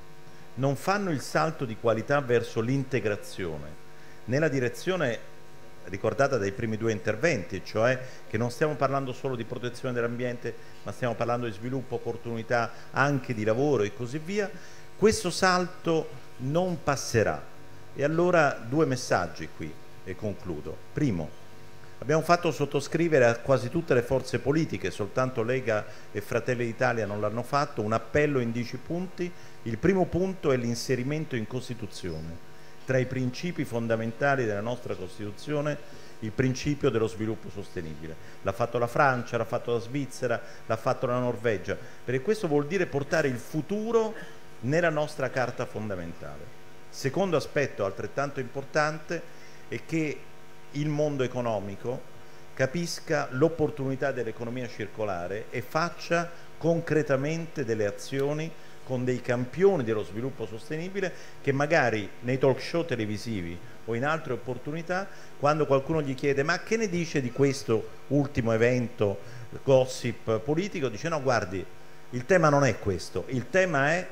non fanno il salto di qualità verso l'integrazione nella direzione ricordata dai primi due interventi, cioè che non stiamo parlando solo di protezione dell'ambiente, ma stiamo parlando di sviluppo, opportunità anche di lavoro e così via, questo salto non passerà. E allora due messaggi qui e concludo. Primo, abbiamo fatto sottoscrivere a quasi tutte le forze politiche, soltanto Lega e Fratelli d'Italia non l'hanno fatto, un appello in 10 punti. Il primo punto è l'inserimento in Costituzione, tra i principi fondamentali della nostra Costituzione, il principio dello sviluppo sostenibile. L'ha fatto la Francia, l'ha fatto la Svizzera, l'ha fatto la Norvegia, perché questo vuol dire portare il futuro nella nostra Carta fondamentale. Secondo aspetto altrettanto importante è che il mondo economico capisca l'opportunità dell'economia circolare e faccia concretamente delle azioni con dei campioni dello sviluppo sostenibile che magari nei talk show televisivi o in altre opportunità, quando qualcuno gli chiede ma che ne dice di questo ultimo evento gossip politico, dice no guardi, il tema non è questo, il tema è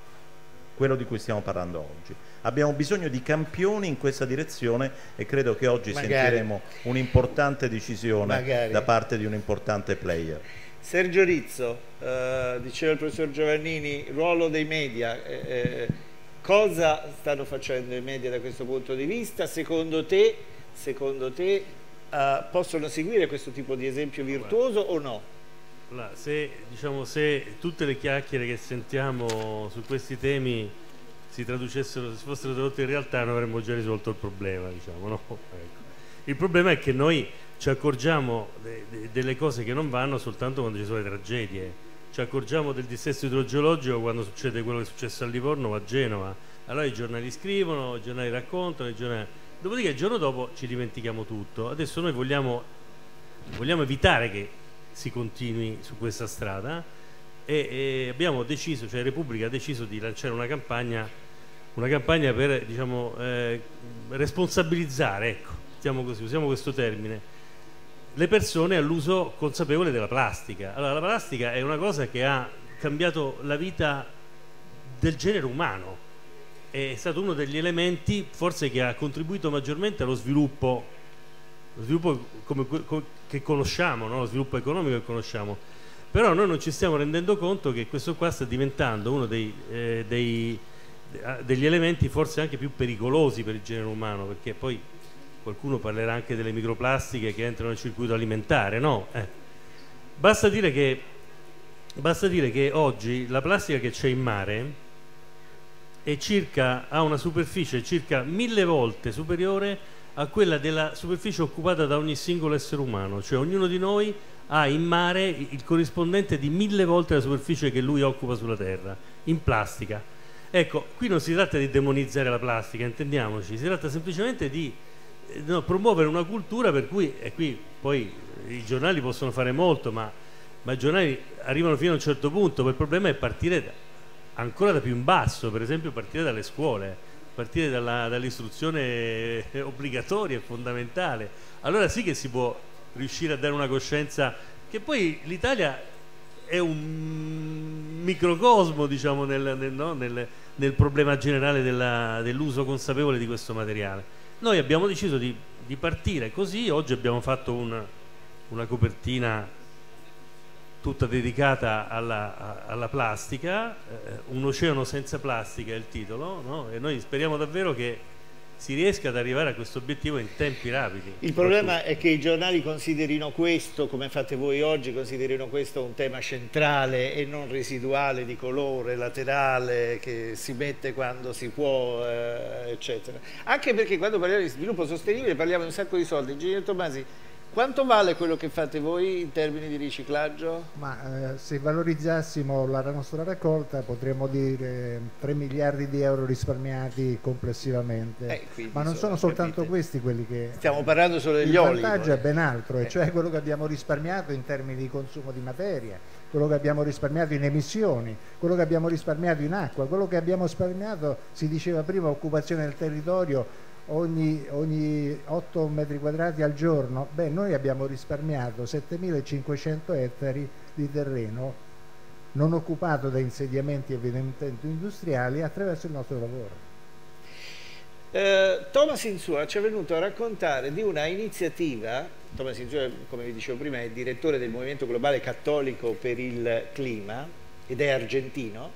quello di cui stiamo parlando oggi. Abbiamo bisogno di campioni in questa direzione e credo che oggi sentiremo un'importante decisione da parte di un importante player. Sergio Rizzo, diceva il professor Giovannini, ruolo dei media, cosa stanno facendo i media da questo punto di vista? Secondo te possono seguire questo tipo di esempio virtuoso o no? Allora, se tutte le chiacchiere che sentiamo su questi temi si traducessero, si fossero tradotte in realtà, non avremmo già risolto il problema, diciamo, no? Ecco. Il problema è che noi ci accorgiamo delle cose che non vanno soltanto quando ci sono le tragedie, ci accorgiamo del dissesto idrogeologico quando succede quello che è successo a Livorno o a Genova. Allora i giornali scrivono, i giornali raccontano, dopodiché il giorno dopo ci dimentichiamo tutto. Adesso noi vogliamo evitare che si continui su questa strada e abbiamo deciso, cioè Repubblica ha deciso di lanciare una campagna una campagna per, diciamo, responsabilizzare, ecco, diciamo così, usiamo questo termine, le persone all'uso consapevole della plastica. Allora, la plastica è una cosa che ha cambiato la vita del genere umano, è stato uno degli elementi forse che ha contribuito maggiormente allo sviluppo che conosciamo, no? Lo sviluppo economico che conosciamo. Però noi non ci stiamo rendendo conto che questo qua sta diventando uno degli elementi forse anche più pericolosi per il genere umano, perché poi qualcuno parlerà anche delle microplastiche che entrano nel circuito alimentare, no? Basta dire che oggi la plastica che c'è in mare ha una superficie circa 1000 volte superiore a quella della superficie occupata da ogni singolo essere umano, cioè ognuno di noi ha in mare il corrispondente di 1000 volte la superficie che lui occupa sulla terra, in plastica. Ecco, qui non si tratta di demonizzare la plastica, intendiamoci, si tratta semplicemente di promuovere una cultura per cui, e qui poi i giornali possono fare molto, ma i giornali arrivano fino a un certo punto, poi il problema è partire ancora da più in basso, per esempio partire dalle scuole, partire dall'istruzione obbligatoria e fondamentale. Allora sì che si può riuscire a dare una coscienza, che poi l'Italia è un microcosmo, diciamo, nel problema generale dell'uso consapevole di questo materiale. Noi abbiamo deciso di partire così. Oggi abbiamo fatto una copertina tutta dedicata alla plastica, un oceano senza plastica è il titolo, no? E noi speriamo davvero che si riesca ad arrivare a questo obiettivo in tempi rapidi. Il problema è che i giornali considerino questo, come fate voi oggi, considerino questo un tema centrale e non residuale di colore, laterale, che si mette quando si può, eccetera. Anche perché quando parliamo di sviluppo sostenibile parliamo di un sacco di soldi. Ingegnere Tomasi, quanto vale quello che fate voi in termini di riciclaggio? Ma se valorizzassimo la nostra raccolta potremmo dire 3 miliardi di euro risparmiati complessivamente, quindi, ma non sono soltanto questi quelli che... Stiamo parlando solo degli oli. Il vantaggio è ben altro, e cioè quello che abbiamo risparmiato in termini di consumo di materia, quello che abbiamo risparmiato in emissioni, quello che abbiamo risparmiato in acqua, quello che abbiamo risparmiato, si diceva prima, occupazione del territorio. Ogni 8 metri quadrati al giorno. Beh, noi abbiamo risparmiato 7.500 ettari di terreno non occupato da insediamenti evidentemente industriali attraverso il nostro lavoro. Thomas Insua ci è venuto a raccontare di una iniziativa. Thomas Insua, come vi dicevo prima, è direttore del Movimento Globale Cattolico per il Clima ed è argentino.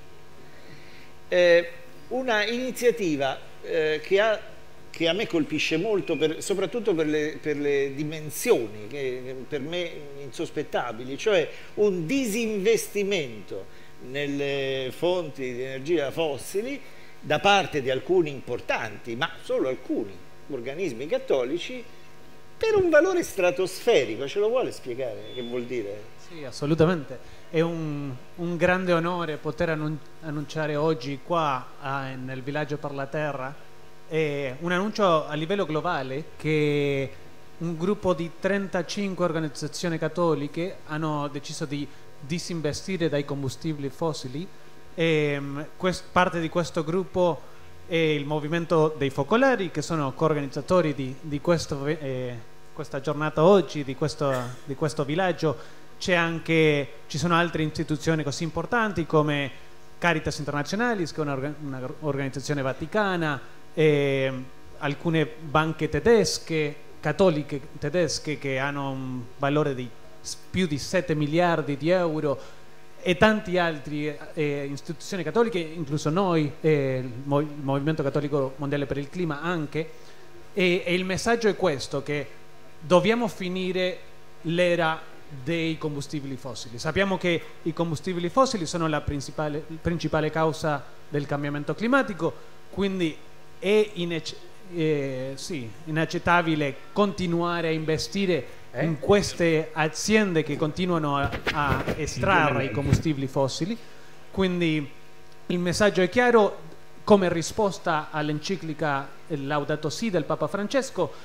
Una iniziativa che a me colpisce molto, soprattutto per le dimensioni, che per me insospettabili, cioè un disinvestimento nelle fonti di energia fossili da parte di alcuni importanti, ma solo alcuni organismi cattolici, per un valore stratosferico. Ce lo vuole spiegare che vuol dire? Sì, assolutamente. È un grande onore poter annunciare oggi qua nel Villaggio per la Terra un annuncio a livello globale che un gruppo di 35 organizzazioni cattoliche hanno deciso di disinvestire dai combustibili fossili. Parte di questo gruppo è il Movimento dei Focolari, che sono coorganizzatori di questa giornata oggi, di questo villaggio. Ci sono altre istituzioni così importanti come Caritas Internationalis, che è un'organizzazione vaticana, alcune banche tedesche, cattoliche tedesche, che hanno un valore di più di 7 miliardi di euro, e tanti altri istituzioni cattoliche, incluso noi, il Movimento Cattolico Mondiale per il Clima anche. E il messaggio è questo, che dobbiamo finire l'era dei combustibili fossili. Sappiamo che i combustibili fossili sono la principale causa del cambiamento climatico, quindi è inaccettabile continuare a investire in queste aziende che continuano a estrarre i combustibili fossili. Quindi il messaggio è chiaro. Come risposta all'enciclica Laudato Si del Papa Francesco,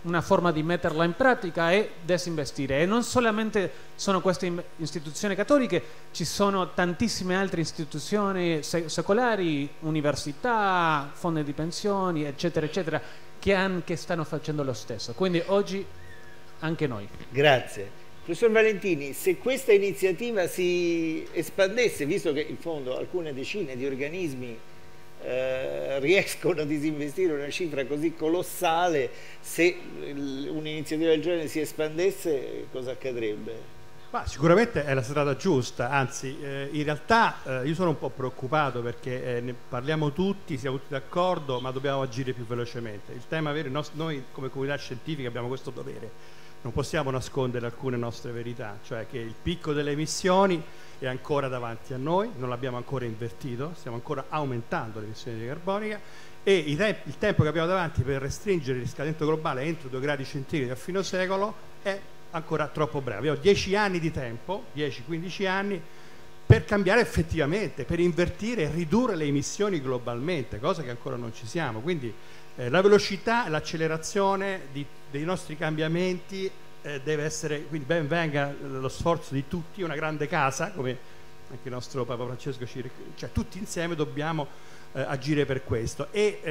una forma di metterla in pratica è disinvestire. E non solamente sono queste istituzioni cattoliche, ci sono tantissime altre istituzioni secolari, università, fondi di pensioni, eccetera, eccetera, che anche stanno facendo lo stesso. Quindi oggi anche noi. Grazie. Professor Valentini, se questa iniziativa si espandesse, visto che in fondo alcune decine di organismi riescono a disinvestire una cifra così colossale, se un'iniziativa del genere si espandesse, cosa accadrebbe? Ma sicuramente è la strada giusta, anzi in realtà io sono un po' preoccupato perché ne parliamo tutti, siamo tutti d'accordo, ma dobbiamo agire più velocemente. Il tema è vero, noi come comunità scientifica abbiamo questo dovere. Non possiamo nascondere alcune nostre verità, cioè che il picco delle emissioni è ancora davanti a noi, non l'abbiamo ancora invertito, stiamo ancora aumentando le emissioni di carbonica e il tempo che abbiamo davanti per restringere il riscaldamento globale entro 2 gradi centigradi a fine secolo è ancora troppo breve. Abbiamo 10 anni di tempo, 10-15 anni, per cambiare effettivamente, per invertire e ridurre le emissioni globalmente, cosa che ancora non ci siamo. Quindi la velocità e l'accelerazione dei nostri cambiamenti deve essere, quindi ben venga lo sforzo di tutti, una grande casa, come anche il nostro Papa Francesco cioè tutti insieme dobbiamo agire per questo.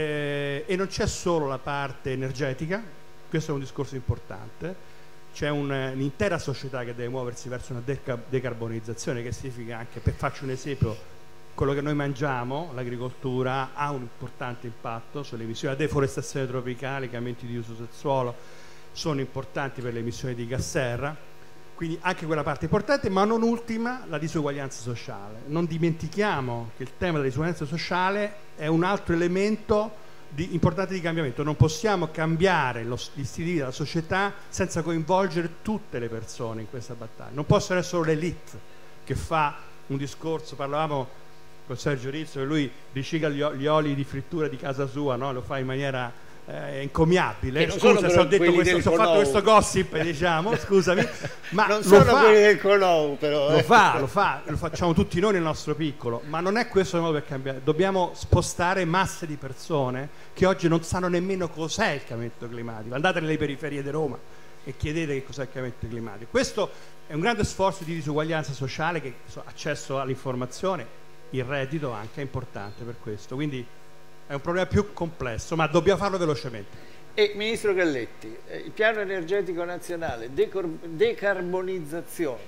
E non c'è solo la parte energetica, questo è un discorso importante, c'è un'intera società che deve muoversi verso una decarbonizzazione, che significa anche, faccio un esempio, quello che noi mangiamo, l'agricoltura, ha un importante impatto sulle emissioni. La deforestazione tropicale, i cambiamenti di uso del suolo sono importanti per le emissioni di gas serra, quindi anche quella parte importante, ma non ultima la disuguaglianza sociale. Non dimentichiamo che il tema della disuguaglianza sociale è un altro elemento importante di cambiamento. Non possiamo cambiare gli stili di vita della società senza coinvolgere tutte le persone in questa battaglia. Non possono essere solo l'elite che fa un discorso, parlavamo con Sergio Rizzo, che lui ricicla gli oli di frittura di casa sua, no? Lo fa in maniera encomiabile. Scusa se ho detto questo, se ho fatto questo gossip, diciamo, scusami, ma non sono quelli del Conou, però lo facciamo tutti noi nel nostro piccolo, ma non è questo il modo per cambiare. Dobbiamo spostare masse di persone che oggi non sanno nemmeno cos'è il cambiamento climatico. Andate nelle periferie di Roma e chiedete che cos'è il cambiamento climatico. Questo è un grande sforzo di disuguaglianza sociale, che accesso all'informazione, il reddito anche è importante per questo, quindi è un problema più complesso, ma dobbiamo farlo velocemente. E Ministro Galletti, il piano energetico nazionale, decarbonizzazione.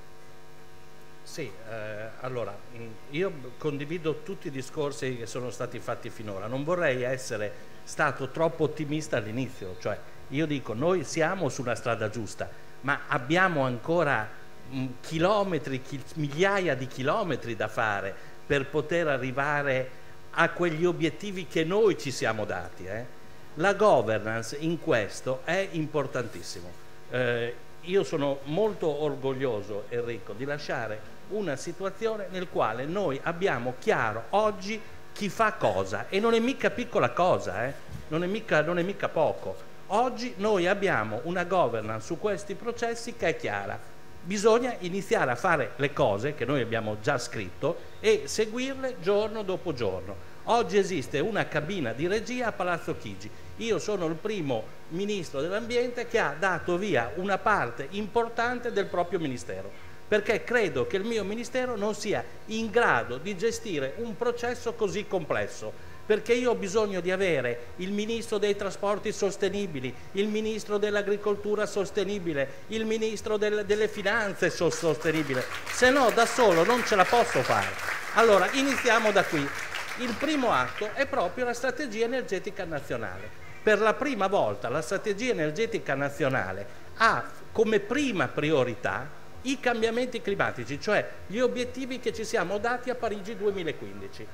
Sì, allora io condivido tutti i discorsi che sono stati fatti finora, non vorrei essere stato troppo ottimista all'inizio, cioè io dico noi siamo sulla strada giusta, ma abbiamo ancora chilometri, migliaia di chilometri da fare per poter arrivare a quegli obiettivi che noi ci siamo dati. La governance in questo è importantissimo. Io sono molto orgoglioso, Enrico, di lasciare una situazione nel quale noi abbiamo chiaro oggi chi fa cosa, e non è mica piccola cosa, non è mica poco. Oggi noi abbiamo una governance su questi processi che è chiara. Bisogna iniziare a fare le cose che noi abbiamo già scritto e seguirle giorno dopo giorno. Oggi esiste una cabina di regia a Palazzo Chigi. Io sono il primo ministro dell'ambiente che ha dato via una parte importante del proprio ministero, perché credo che il mio ministero non sia in grado di gestire un processo così complesso. Perché io ho bisogno di avere il ministro dei trasporti sostenibili, il ministro dell'agricoltura sostenibile, il ministro delle finanze sostenibile, se no da solo non ce la posso fare. Allora iniziamo da qui. Il primo atto è proprio la strategia energetica nazionale. Per la prima volta la strategia energetica nazionale ha come prima priorità i cambiamenti climatici, cioè gli obiettivi che ci siamo dati a Parigi 2015.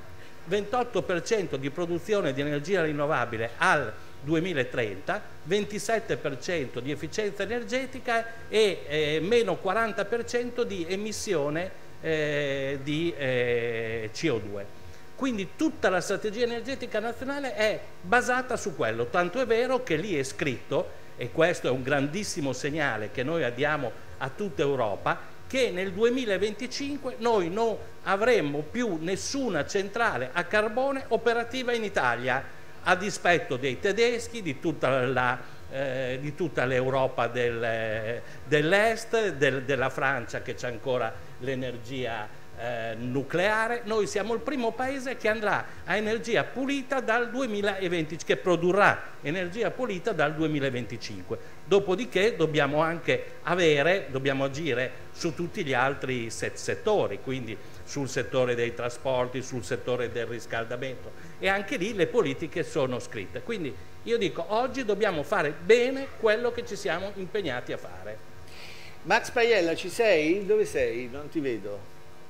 28% di produzione di energia rinnovabile al 2030, 27% di efficienza energetica e meno 40% di emissione di CO2. Quindi tutta la strategia energetica nazionale è basata su quello, tanto è vero che lì è scritto, e questo è un grandissimo segnale che noi diamo a tutta Europa, che nel 2025 noi non avremmo più nessuna centrale a carbone operativa in Italia, a dispetto dei tedeschi, di tutta di tutta l'Europa dell'Est, della Francia che c'è ancora l'energia nucleare. Noi siamo il primo paese che andrà a energia pulita dal 2020, che produrrà energia pulita dal 2025. Dopodiché dobbiamo anche dobbiamo agire su tutti gli altri settori, quindi sul settore dei trasporti, sul settore del riscaldamento, e anche lì le politiche sono scritte. Quindi io dico, oggi dobbiamo fare bene quello che ci siamo impegnati a fare. Max Paiella, ci sei? Dove sei? Non ti vedo.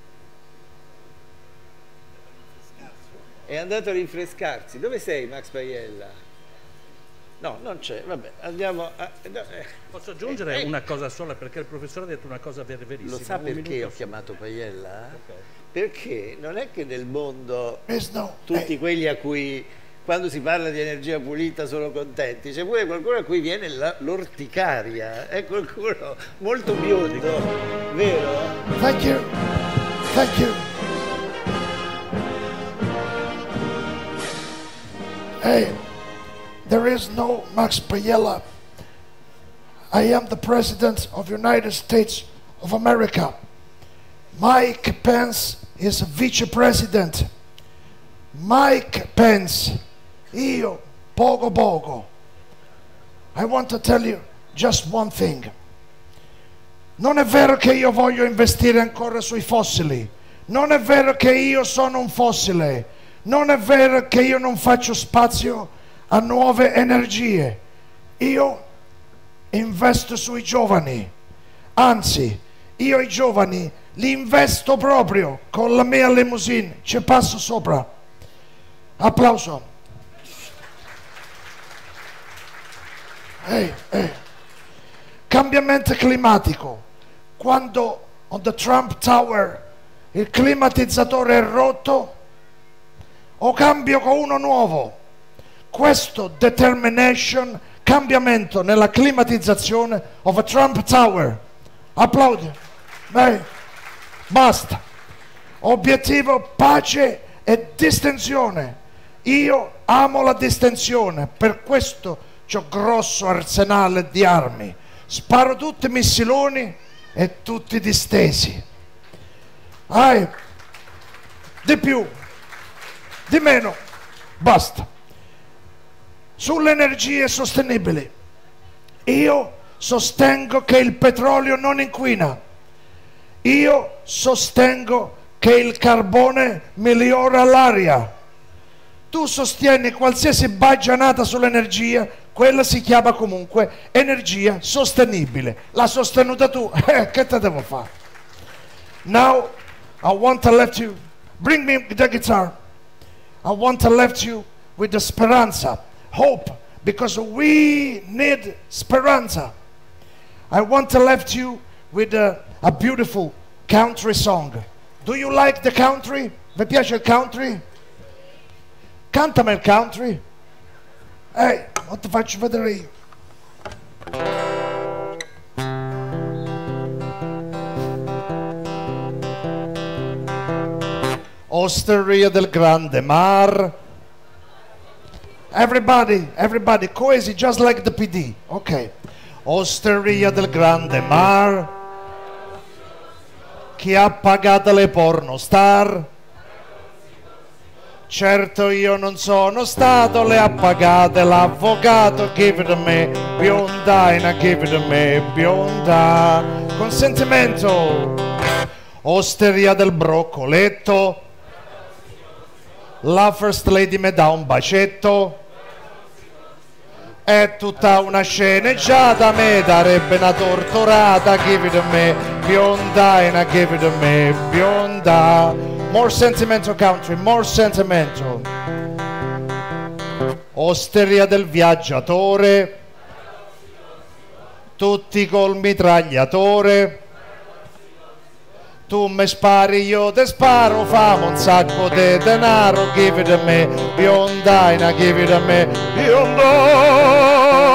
È andato a rinfrescarsi. Dove sei, Max Paiella? No, non c'è. Vabbè, andiamo a... Posso aggiungere una cosa sola, perché il professore ha detto una cosa verissima. Lo sa perché ho chiamato Paiella? Okay. Perché non è che nel mondo tutti quelli a cui quando si parla di energia pulita sono contenti, c'è pure qualcuno a cui viene l'orticaria, è qualcuno molto biondo, vero? Thank you. Thank you. Hey, there is no Max Paiella. I am the President of the United States of America. Mike Pence is Vice President. Mike Pence, io, poco. I want to tell you just one thing. Non è vero che io voglio investire ancora sui fossili. Non è vero che io sono un fossile. Non è vero che io non faccio spazio a nuove energie. Io investo sui giovani. Anzi, io i giovani li investo proprio con la mia limousine. Ci passo sopra. Applauso. Cambiamento climatico. Quando on the Trump Tower il climatizzatore è rotto, o cambio con uno nuovo. Questo determination, cambiamento nella climatizzazione of a Trump Tower. Applaudi. Basta. Obiettivo pace e distensione. Io amo la distensione, per questo c'ho grosso arsenale di armi. Sparo tutti i missiloni e tutti distesi. Di più. Di meno, basta. Sulle energie sostenibili, io sostengo che il petrolio non inquina. Io sostengo che il carbone migliora l'aria. Tu sostieni qualsiasi baggianata sull'energia, quella si chiama comunque energia sostenibile. L'ha sostenuta tu, che te devo fare? Now, I want to let you, bring me the guitar. I want to lift you with the speranza, hope, because we need speranza. I want to lift you with a beautiful country song. Do you like the country? Vi piace il country? Cantami il country. Non ti faccio vedere io. Osteria del Grande Mar. Everybody, coesi, just like the PD. Ok. Osteria del Grande Mar. Chi ha pagato le pornostar? Certo io non sono stato, le ha pagate l'avvocato. Give it to me, bionda, give it to me, bionda. Consentimento. Osteria del Broccoletto. La First Lady mi dà un bacetto. È tutta una sceneggiata, me darebbe una torturata. Give it to me, bionda, give it to me, bionda. More sentimental country, more sentimental. Osteria del Viaggiatore. Tutti col mitragliatore. Tu mi spari, io te sparo, famo un sacco di denaro. Give it to me, biondina, give it to me, bionda.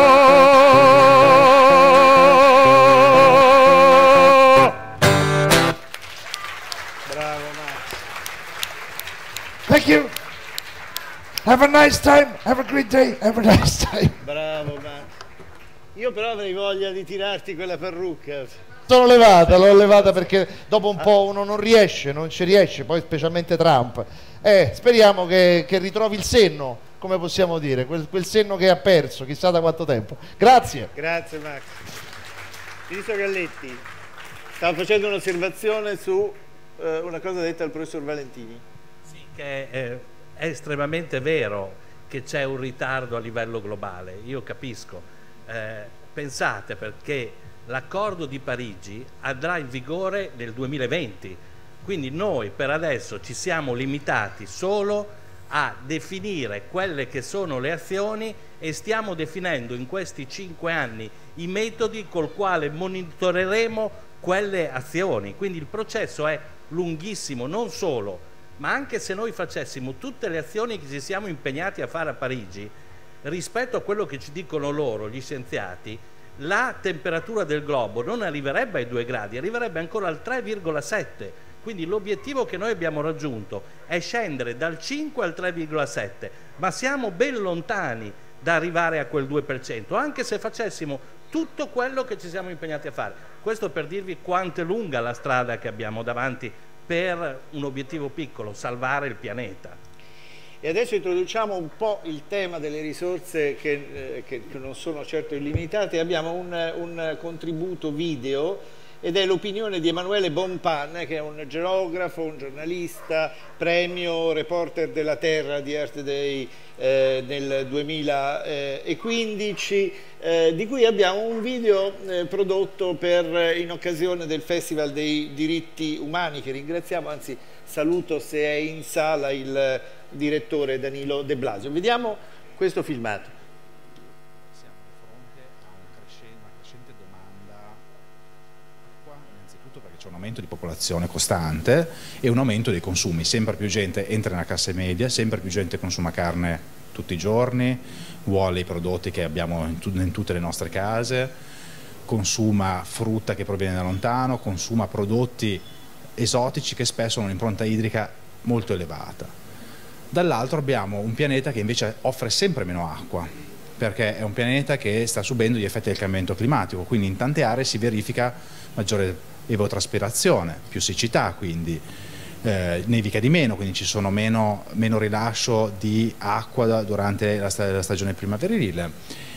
Bravo Max. Thank you. Have a nice time, have a great day, have a nice time. Bravo Max. Io però avrei voglia di tirarti quella parrucca. L'ho levata perché dopo un po' uno non riesce, non ci riesce, poi specialmente Trump. Speriamo che ritrovi il senno, come possiamo dire, quel senno che ha perso, chissà da quanto tempo. Grazie. Grazie Max. Ministro Galletti, stavo facendo un'osservazione su una cosa detta dal professor Valentini. Sì, che è estremamente vero che c'è un ritardo a livello globale, io capisco. Pensate, perché l'accordo di Parigi andrà in vigore nel 2020, quindi noi per adesso ci siamo limitati solo a definire quelle che sono le azioni e stiamo definendo in questi 5 anni i metodi col quale monitoreremo quelle azioni, quindi il processo è lunghissimo. Non solo, ma anche se noi facessimo tutte le azioni che ci siamo impegnati a fare a Parigi, rispetto a quello che ci dicono loro, gli scienziati, la temperatura del globo non arriverebbe ai 2 gradi, arriverebbe ancora al 3,7. Quindi l'obiettivo che noi abbiamo raggiunto è scendere dal 5 al 3,7, ma siamo ben lontani da arrivare a quel 2%, anche se facessimo tutto quello che ci siamo impegnati a fare. Questo per dirvi quanto è lunga la strada che abbiamo davanti per un obiettivo piccolo, salvare il pianeta. E adesso introduciamo un po' il tema delle risorse che non sono certo illimitate. Abbiamo un contributo video ed è l'opinione di Emanuele Bonpan, che è un geografo, un giornalista, premio reporter della Terra di Earth Day nel 2015, di cui abbiamo un video prodotto in occasione del Festival dei diritti umani, che ringraziamo, anzi saluto se è in sala il direttore Danilo De Blasio. Vediamo questo filmato. Siamo di fronte a una crescente domanda qua, innanzitutto perché c'è un aumento di popolazione costante e un aumento dei consumi. Sempre più gente entra nella classe media, sempre più gente consuma carne tutti i giorni, vuole i prodotti che abbiamo in tutte le nostre case, consuma frutta che proviene da lontano, consuma prodotti esotici che spesso hanno un'impronta idrica molto elevata. Dall'altro abbiamo un pianeta che invece offre sempre meno acqua, perché è un pianeta che sta subendo gli effetti del cambiamento climatico, quindi in tante aree si verifica maggiore evapotranspirazione, più siccità, quindi nevica di meno, quindi ci sono meno rilascio di acqua durante la stagione primaverile,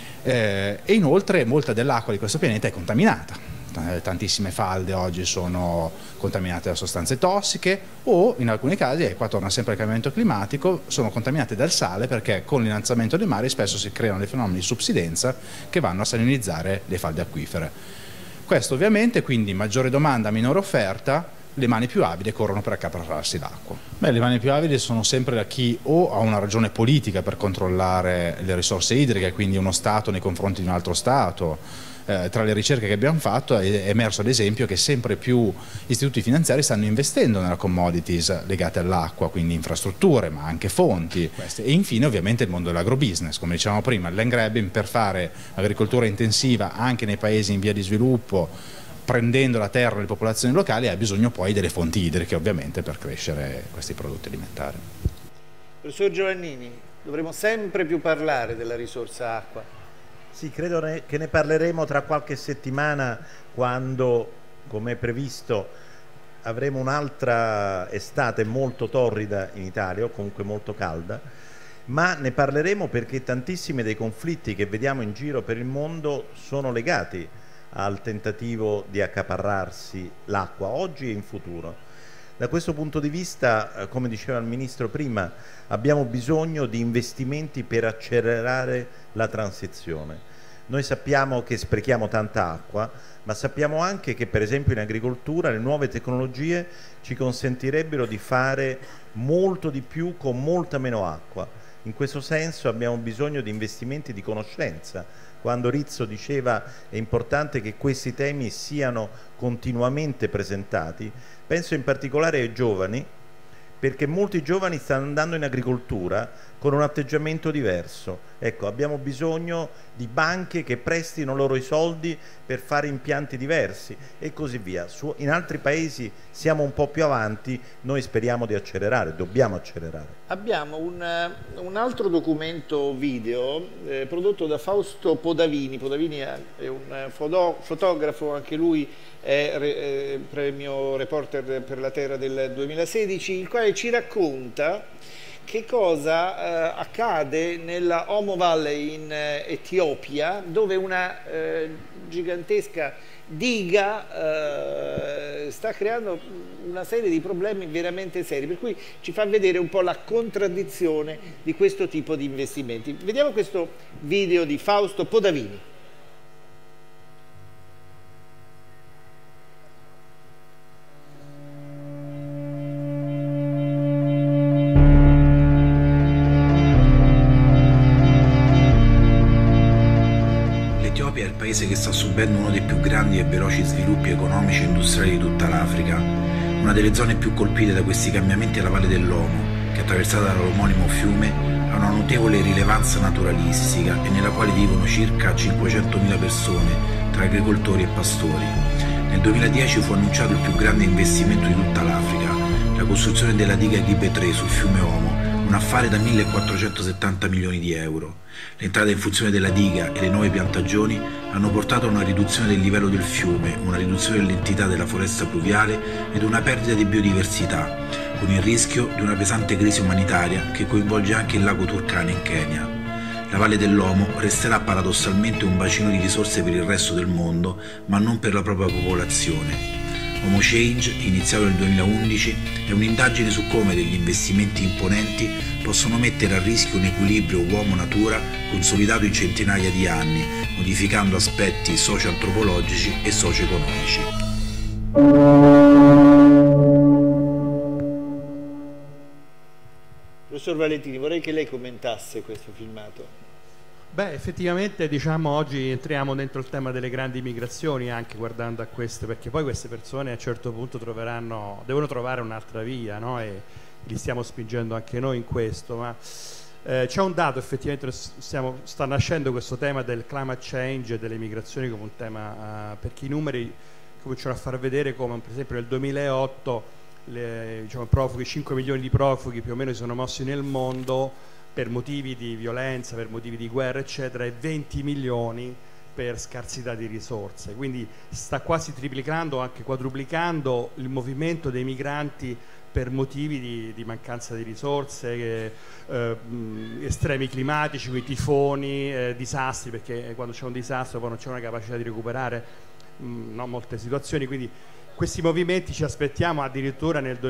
e inoltre molta dell'acqua di questo pianeta è contaminata. Tantissime falde oggi sono contaminate da sostanze tossiche o in alcuni casi, e qua torna sempre il cambiamento climatico, sono contaminate dal sale, perché con l'innalzamento dei mari spesso si creano dei fenomeni di subsidenza che vanno a salinizzare le falde acquifere. Questo ovviamente, quindi maggiore domanda, minore offerta, le mani più avide corrono per accaparrarsi l'acqua. Le mani più avide sono sempre da chi o ha una ragione politica per controllare le risorse idriche, quindi uno Stato nei confronti di un altro Stato. Tra le ricerche che abbiamo fatto è emerso ad esempio che sempre più istituti finanziari stanno investendo nella commodities legate all'acqua, quindi infrastrutture ma anche fonti. E infine ovviamente il mondo dell'agrobusiness, come dicevamo prima, il land grabbing per fare agricoltura intensiva anche nei paesi in via di sviluppo, prendendo la terra alle popolazioni locali, ha bisogno poi delle fonti idriche ovviamente per crescere questi prodotti alimentari. Professor Giovannini, dovremo sempre più parlare della risorsa acqua. Sì, credo che ne parleremo tra qualche settimana, quando, come è previsto, avremo un'altra estate molto torrida in Italia, o comunque molto calda, ma ne parleremo perché tantissimi dei conflitti che vediamo in giro per il mondo sono legati al tentativo di accaparrarsi l'acqua, oggi e in futuro. Da questo punto di vista, come diceva il Ministro prima, abbiamo bisogno di investimenti per accelerare la transizione. Noi sappiamo che sprechiamo tanta acqua, ma sappiamo anche che per esempio in agricoltura le nuove tecnologie ci consentirebbero di fare molto di più con molta meno acqua. In questo senso abbiamo bisogno di investimenti di conoscenza. Quando Rizzo diceva è importante che questi temi siano continuamente presentati, penso in particolare ai giovani, perché molti giovani stanno andando in agricoltura con un atteggiamento diverso. Ecco, abbiamo bisogno di banche che prestino loro i soldi per fare impianti diversi e così via. In altri paesi siamo un po' più avanti, noi speriamo di accelerare, dobbiamo accelerare. Abbiamo un altro documento video prodotto da Fausto Podavini. Podavini è un fotografo, anche lui è premio Reporter per la Terra del 2016, il quale ci racconta che cosa accade nella Omo Valley in Etiopia, dove una gigantesca diga sta creando una serie di problemi veramente seri, per cui ci fa vedere un po' la contraddizione di questo tipo di investimenti. Vediamo questo video di Fausto Podavini. L'Etiopia è il paese che sta subendo uno dei più grandi e veloci sviluppi economici e industriali di tutta l'Africa. Una delle zone più colpite da questi cambiamenti è la Valle dell'Omo, che attraversata dall'omonimo fiume ha una notevole rilevanza naturalistica e nella quale vivono circa 500.000 persone tra agricoltori e pastori. Nel 2010 fu annunciato il più grande investimento di tutta l'Africa, la costruzione della diga Gibe 3 sul fiume Omo, un affare da 1.470 milioni di euro. L'entrata in funzione della diga e le nuove piantagioni hanno portato a una riduzione del livello del fiume, una riduzione dell'entità della foresta pluviale ed una perdita di biodiversità, con il rischio di una pesante crisi umanitaria che coinvolge anche il lago Turkana in Kenya. La Valle dell'Omo resterà paradossalmente un bacino di risorse per il resto del mondo, ma non per la propria popolazione. Omo Change, iniziato nel 2011, è un'indagine su come degli investimenti imponenti possono mettere a rischio un equilibrio uomo-natura consolidato in centinaia di anni, modificando aspetti socio-antropologici e socio-economici. Professor Valentini, vorrei che lei commentasse questo filmato. Beh, effettivamente diciamo oggi entriamo dentro il tema delle grandi migrazioni, anche guardando a queste, perché poi queste persone a un certo punto devono trovare un'altra via, no? E li stiamo spingendo anche noi in questo, ma c'è un dato, effettivamente sta nascendo questo tema del climate change e delle migrazioni come un tema, perché i numeri cominciano a far vedere come per esempio nel 2008 profughi, 5 milioni di profughi più o meno si sono mossi nel mondo per motivi di violenza, per motivi di guerra eccetera, e 20 milioni per scarsità di risorse, quindi sta quasi triplicando, anche quadruplicando il movimento dei migranti per motivi di mancanza di risorse, estremi climatici, quindi tifoni, disastri, perché quando c'è un disastro poi non c'è una capacità di recuperare molte situazioni, quindi questi movimenti ci aspettiamo addirittura nel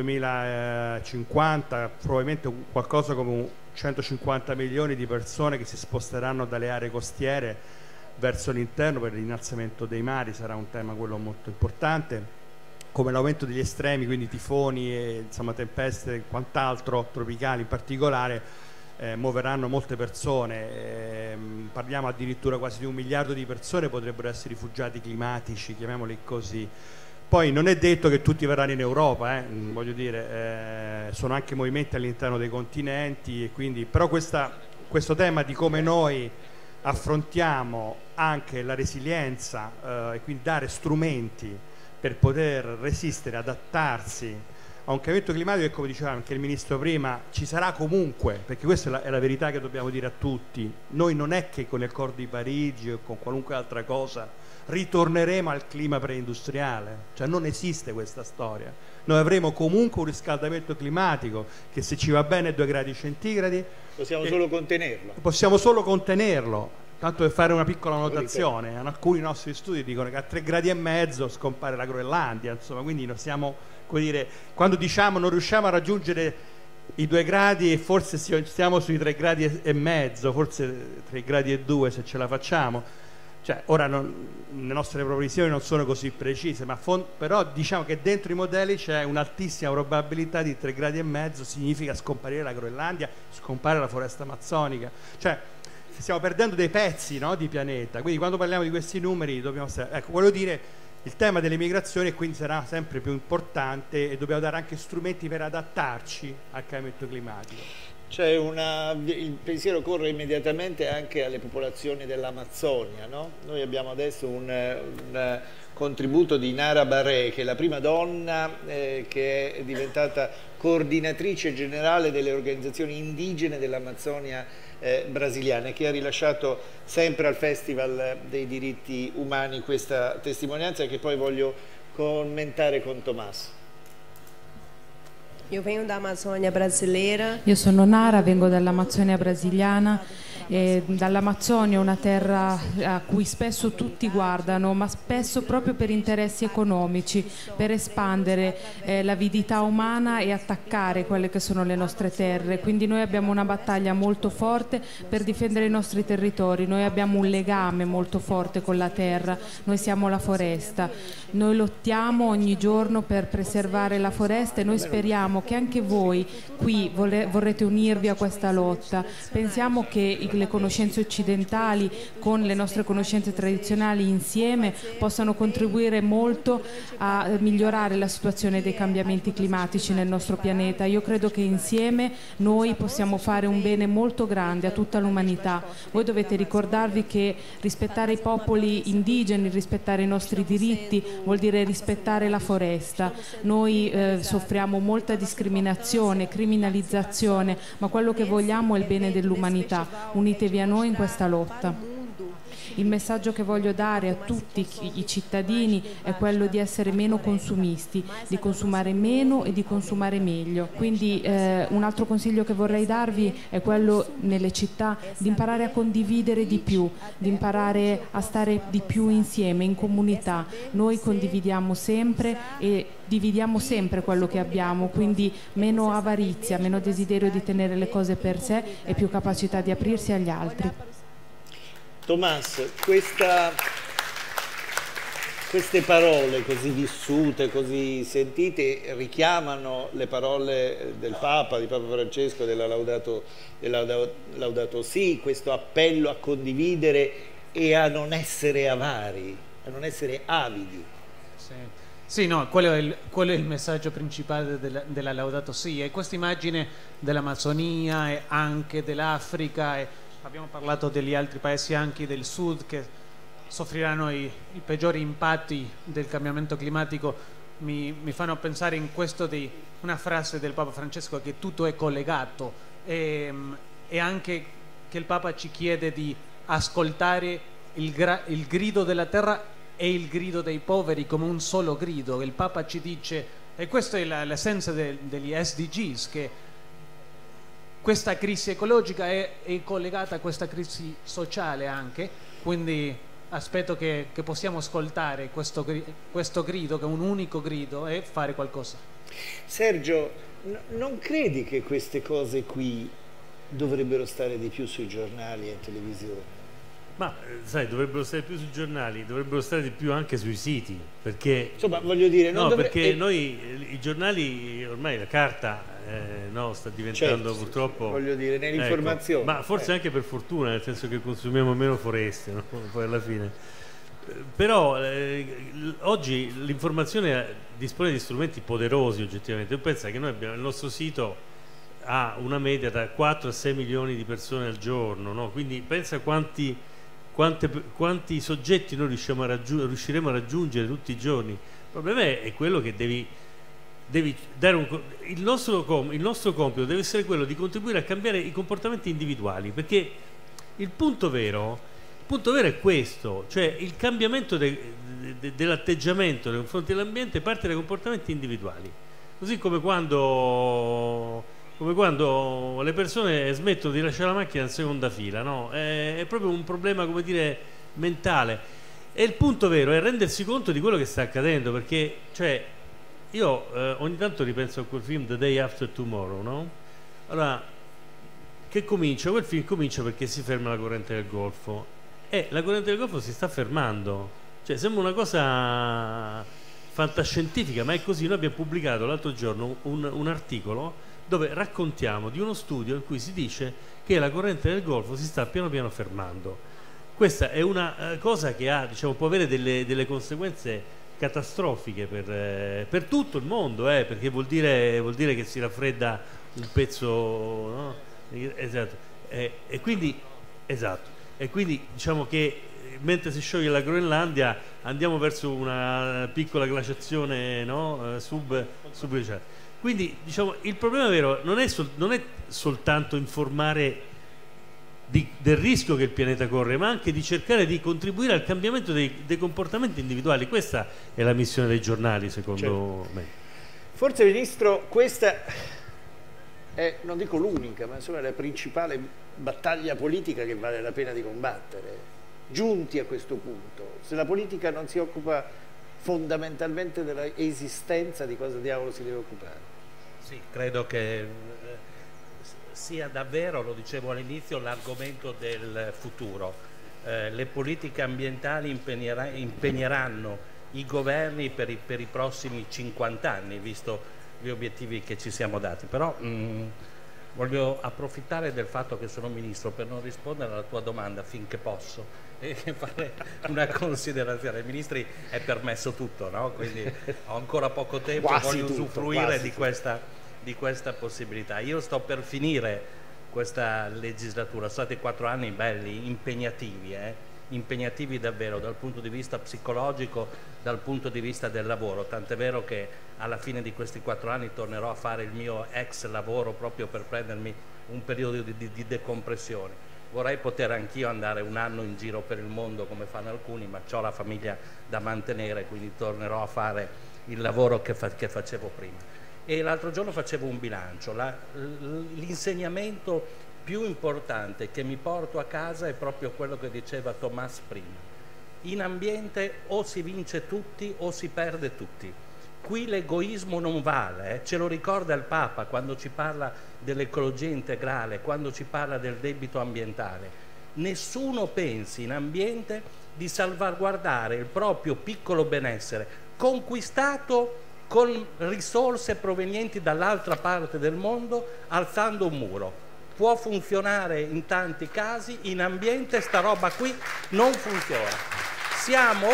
2050 probabilmente qualcosa come 150 milioni di persone che si sposteranno dalle aree costiere verso l'interno per l'innalzamento dei mari, sarà un tema quello molto importante, come l'aumento degli estremi, quindi tifoni e insomma tempeste e quant'altro, tropicali in particolare, muoveranno molte persone, parliamo addirittura quasi di 1 miliardo di persone potrebbero essere rifugiati climatici, chiamiamoli così. Poi non è detto che tutti verranno in Europa, voglio dire, sono anche movimenti all'interno dei continenti, e quindi, però questo tema di come noi affrontiamo anche la resilienza e quindi dare strumenti per poter resistere, adattarsi a un cambiamento climatico, e come diceva anche il Ministro prima, ci sarà comunque, perché questa è la verità che dobbiamo dire a tutti. Noi non è che con l'accordo di Parigi o con qualunque altra cosa ritorneremo al clima preindustriale, cioè non esiste questa storia. Noi avremo comunque un riscaldamento climatico che, se ci va bene, è 2 gradi centigradi. Possiamo solo contenerlo. Possiamo solo contenerlo. Tanto per fare una piccola notazione, alcuni nostri studi dicono che a 3,5 gradi scompare la Groenlandia, insomma, quindi noi siamo, come dire, quando diciamo non riusciamo a raggiungere i 2 gradi e forse stiamo sui 3,5 gradi, forse 3,2 gradi se ce la facciamo. Cioè, ora le nostre previsioni non sono così precise, ma però diciamo che dentro i modelli c'è un'altissima probabilità di 3,5 gradi, significa scomparire la Groenlandia, scomparire la foresta amazzonica, cioè stiamo perdendo dei pezzi, no, di pianeta, quindi quando parliamo di questi numeri dobbiamo stare, ecco, voglio dire, il tema delle migrazioni quindi sarà sempre più importante e dobbiamo dare anche strumenti per adattarci al cambiamento climatico. Il pensiero corre immediatamente anche alle popolazioni dell'Amazzonia, no? Noi abbiamo adesso un contributo di Nara Barré, che è la prima donna che è diventata coordinatrice generale delle organizzazioni indigene dell'Amazzonia brasiliana, che ha rilasciato sempre al Festival dei diritti umani questa testimonianza, che poi voglio commentare con Tommaso. Io vengo dall'Amazzonia brasileira. Io sono Nara, vengo dall'Amazzonia brasiliana. Dall'Amazzonia, una terra a cui spesso tutti guardano, ma spesso proprio per interessi economici, per espandere l'avidità umana e attaccare quelle che sono le nostre terre. Quindi noi abbiamo una battaglia molto forte per difendere i nostri territori, noi abbiamo un legame molto forte con la terra, noi siamo la foresta, noi lottiamo ogni giorno per preservare la foresta e noi speriamo che anche voi qui vorrete unirvi a questa lotta. Pensiamo che le conoscenze occidentali con le nostre conoscenze tradizionali insieme possano contribuire molto a migliorare la situazione dei cambiamenti climatici nel nostro pianeta. Io credo che insieme noi possiamo fare un bene molto grande a tutta l'umanità. Voi dovete ricordarvi che rispettare i popoli indigeni, rispettare i nostri diritti vuol dire rispettare la foresta. Noi soffriamo molta discriminazione, criminalizzazione, ma quello che vogliamo è il bene dell'umanità. Unitevi a noi in questa lotta. Il messaggio che voglio dare a tutti i cittadini è quello di essere meno consumisti, di consumare meno e di consumare meglio. Quindi un altro consiglio che vorrei darvi è quello nelle città di imparare a condividere di più, di imparare a stare di più insieme, in comunità. Noi condividiamo sempre e dividiamo sempre quello che abbiamo, quindi meno avarizia, meno desiderio di tenere le cose per sé e più capacità di aprirsi agli altri. Tommaso, queste parole così vissute, così sentite, richiamano le parole del Papa, di Papa Francesco, della Laudato Si, questo appello a condividere e a non essere avari, a non essere avidi. Sì, no, quello è il messaggio principale della Laudato Si, e questa immagine dell'Amazzonia e anche dell'Africa, abbiamo parlato degli altri paesi anche del sud che soffriranno i peggiori impatti del cambiamento climatico, mi fanno pensare in questo di una frase del Papa Francesco, che tutto è collegato, e anche che il Papa ci chiede di ascoltare il grido della terra e il grido dei poveri come un solo grido. Il Papa ci dice, e questa è l'essenza degli SDGs, che questa crisi ecologica è collegata a questa crisi sociale anche, quindi aspetto che possiamo ascoltare questo grido, che è un unico grido, e fare qualcosa. Sergio, non credi che queste cose qui dovrebbero stare di più sui giornali e in televisione? Ma sai, dovrebbero stare più sui giornali, dovrebbero stare di più anche sui siti, perché insomma, voglio dire, perché noi i giornali, ormai la carta sta diventando, certo, purtroppo, voglio dire, nell'informazione, ma forse anche per fortuna, nel senso che consumiamo meno foreste, no? Poi alla fine, però oggi l'informazione dispone di strumenti poderosi oggettivamente. Tu pensa che noi abbiamo, il nostro sito ha una media da 4 a 6 milioni di persone al giorno, no? Quindi pensa quanti soggetti noi riusciremo a raggiungere tutti i giorni. Il problema è quello che devi dare il nostro compito deve essere quello di contribuire a cambiare i comportamenti individuali, perché il punto vero è questo, cioè il cambiamento dell'atteggiamento nei confronti dell'ambiente parte dai comportamenti individuali, così come quando le persone smettono di lasciare la macchina in seconda fila, no? È proprio un problema, come dire, mentale. E il punto vero è rendersi conto di quello che sta accadendo, perché, cioè, io ogni tanto ripenso a quel film The Day After Tomorrow, no? Allora, quel film comincia perché si ferma la corrente del Golfo, e la corrente del Golfo si sta fermando, cioè sembra una cosa fantascientifica, ma è così. Noi abbiamo pubblicato l'altro giorno un articolo dove raccontiamo di uno studio in cui si dice che la corrente del Golfo si sta piano piano fermando. Questa è una cosa che ha, diciamo, può avere delle conseguenze catastrofiche per tutto il mondo, perché vuol dire che si raffredda un pezzo, no? Esatto. E quindi diciamo che mentre si scioglie la Groenlandia andiamo verso una piccola glaciazione, no? Subglaciale. Quindi diciamo il problema vero non è soltanto informare del rischio che il pianeta corre, ma anche di cercare di contribuire al cambiamento dei comportamenti individuali. Questa è la missione dei giornali, secondo me. Forse, Ministro, questa è, non dico l'unica, ma insomma la principale battaglia politica che vale la pena di combattere. Giunti a questo punto, se la politica non si occupa fondamentalmente della esistenza, di cosa diavolo si deve occupare? Sì, credo che sia davvero, lo dicevo all'inizio, l'argomento del futuro. Le politiche ambientali impegneranno i governi per i prossimi 50 anni, visto gli obiettivi che ci siamo dati. Però voglio approfittare del fatto che sono Ministro per non rispondere alla tua domanda finché posso e fare una considerazione. Ai Ministri è permesso tutto, no? Quindi ho ancora poco tempo, voglio usufruire di questa possibilità. Io sto per finire questa legislatura, sono stati 4 anni belli, impegnativi davvero dal punto di vista psicologico, dal punto di vista del lavoro, tant'è vero che alla fine di questi 4 anni tornerò a fare il mio ex lavoro proprio per prendermi un periodo di decompressione. Vorrei poter anch'io andare un anno in giro per il mondo come fanno alcuni, ma ho la famiglia da mantenere, quindi tornerò a fare il lavoro che facevo prima. E l'altro giorno facevo un bilancio, l'insegnamento più importante che mi porto a casa è proprio quello che diceva Thomas prima. In ambiente o si vince tutti o si perde tutti. Qui l'egoismo non vale, ce lo ricorda il Papa quando ci parla dell'ecologia integrale, quando ci parla del debito ambientale. Nessuno pensi in ambiente di salvaguardare il proprio piccolo benessere, conquistato con risorse provenienti dall'altra parte del mondo, alzando un muro. Può funzionare in tanti casi, in ambiente sta roba qui non funziona. Siamo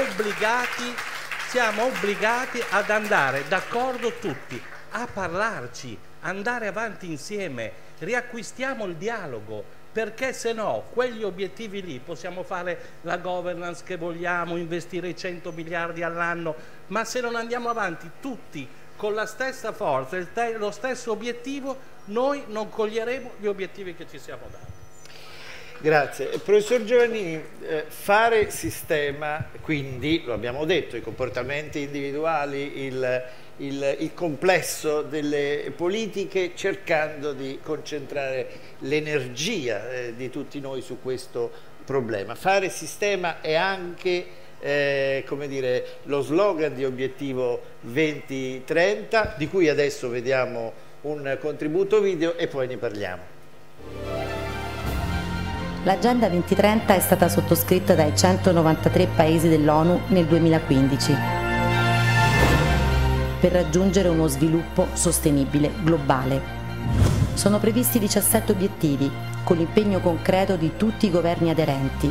obbligati ad andare d'accordo tutti, a parlarci, andare avanti insieme, riacquistiamo il dialogo, perché se no quegli obiettivi lì possiamo fare la governance che vogliamo, investire i 100 miliardi all'anno, ma se non andiamo avanti tutti con la stessa forza, lo stesso obiettivo, noi non coglieremo gli obiettivi che ci siamo dati. Grazie. Professor Giovannini, fare sistema, quindi, lo abbiamo detto, i comportamenti individuali, il complesso delle politiche, cercando di concentrare l'energia di tutti noi su questo problema. Fare sistema è anche come dire, lo slogan di Obiettivo 2030, di cui adesso vediamo un contributo video e poi ne parliamo. L'Agenda 2030 è stata sottoscritta dai 193 paesi dell'ONU nel 2015 per raggiungere uno sviluppo sostenibile globale. Sono previsti 17 obiettivi con l'impegno concreto di tutti i governi aderenti.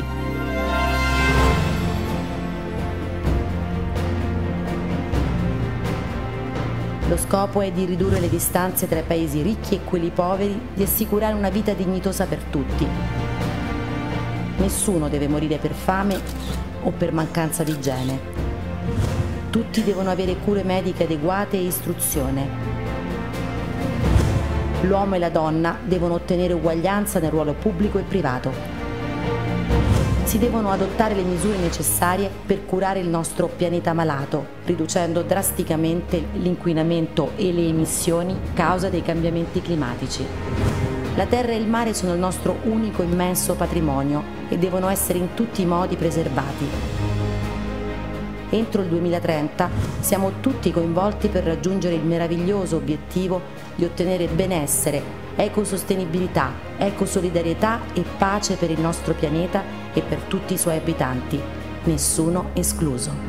Lo scopo è di ridurre le distanze tra i paesi ricchi e quelli poveri, di assicurare una vita dignitosa per tutti. Nessuno deve morire per fame o per mancanza di igiene. Tutti devono avere cure mediche adeguate e istruzione. L'uomo e la donna devono ottenere uguaglianza nel ruolo pubblico e privato. Si devono adottare le misure necessarie per curare il nostro pianeta malato, riducendo drasticamente l'inquinamento e le emissioni causa dei cambiamenti climatici. La terra e il mare sono il nostro unico immenso patrimonio e devono essere in tutti i modi preservati. Entro il 2030 siamo tutti coinvolti per raggiungere il meraviglioso obiettivo di ottenere benessere, ecosostenibilità, ecosolidarietà e pace per il nostro pianeta e per tutti i suoi abitanti, nessuno escluso.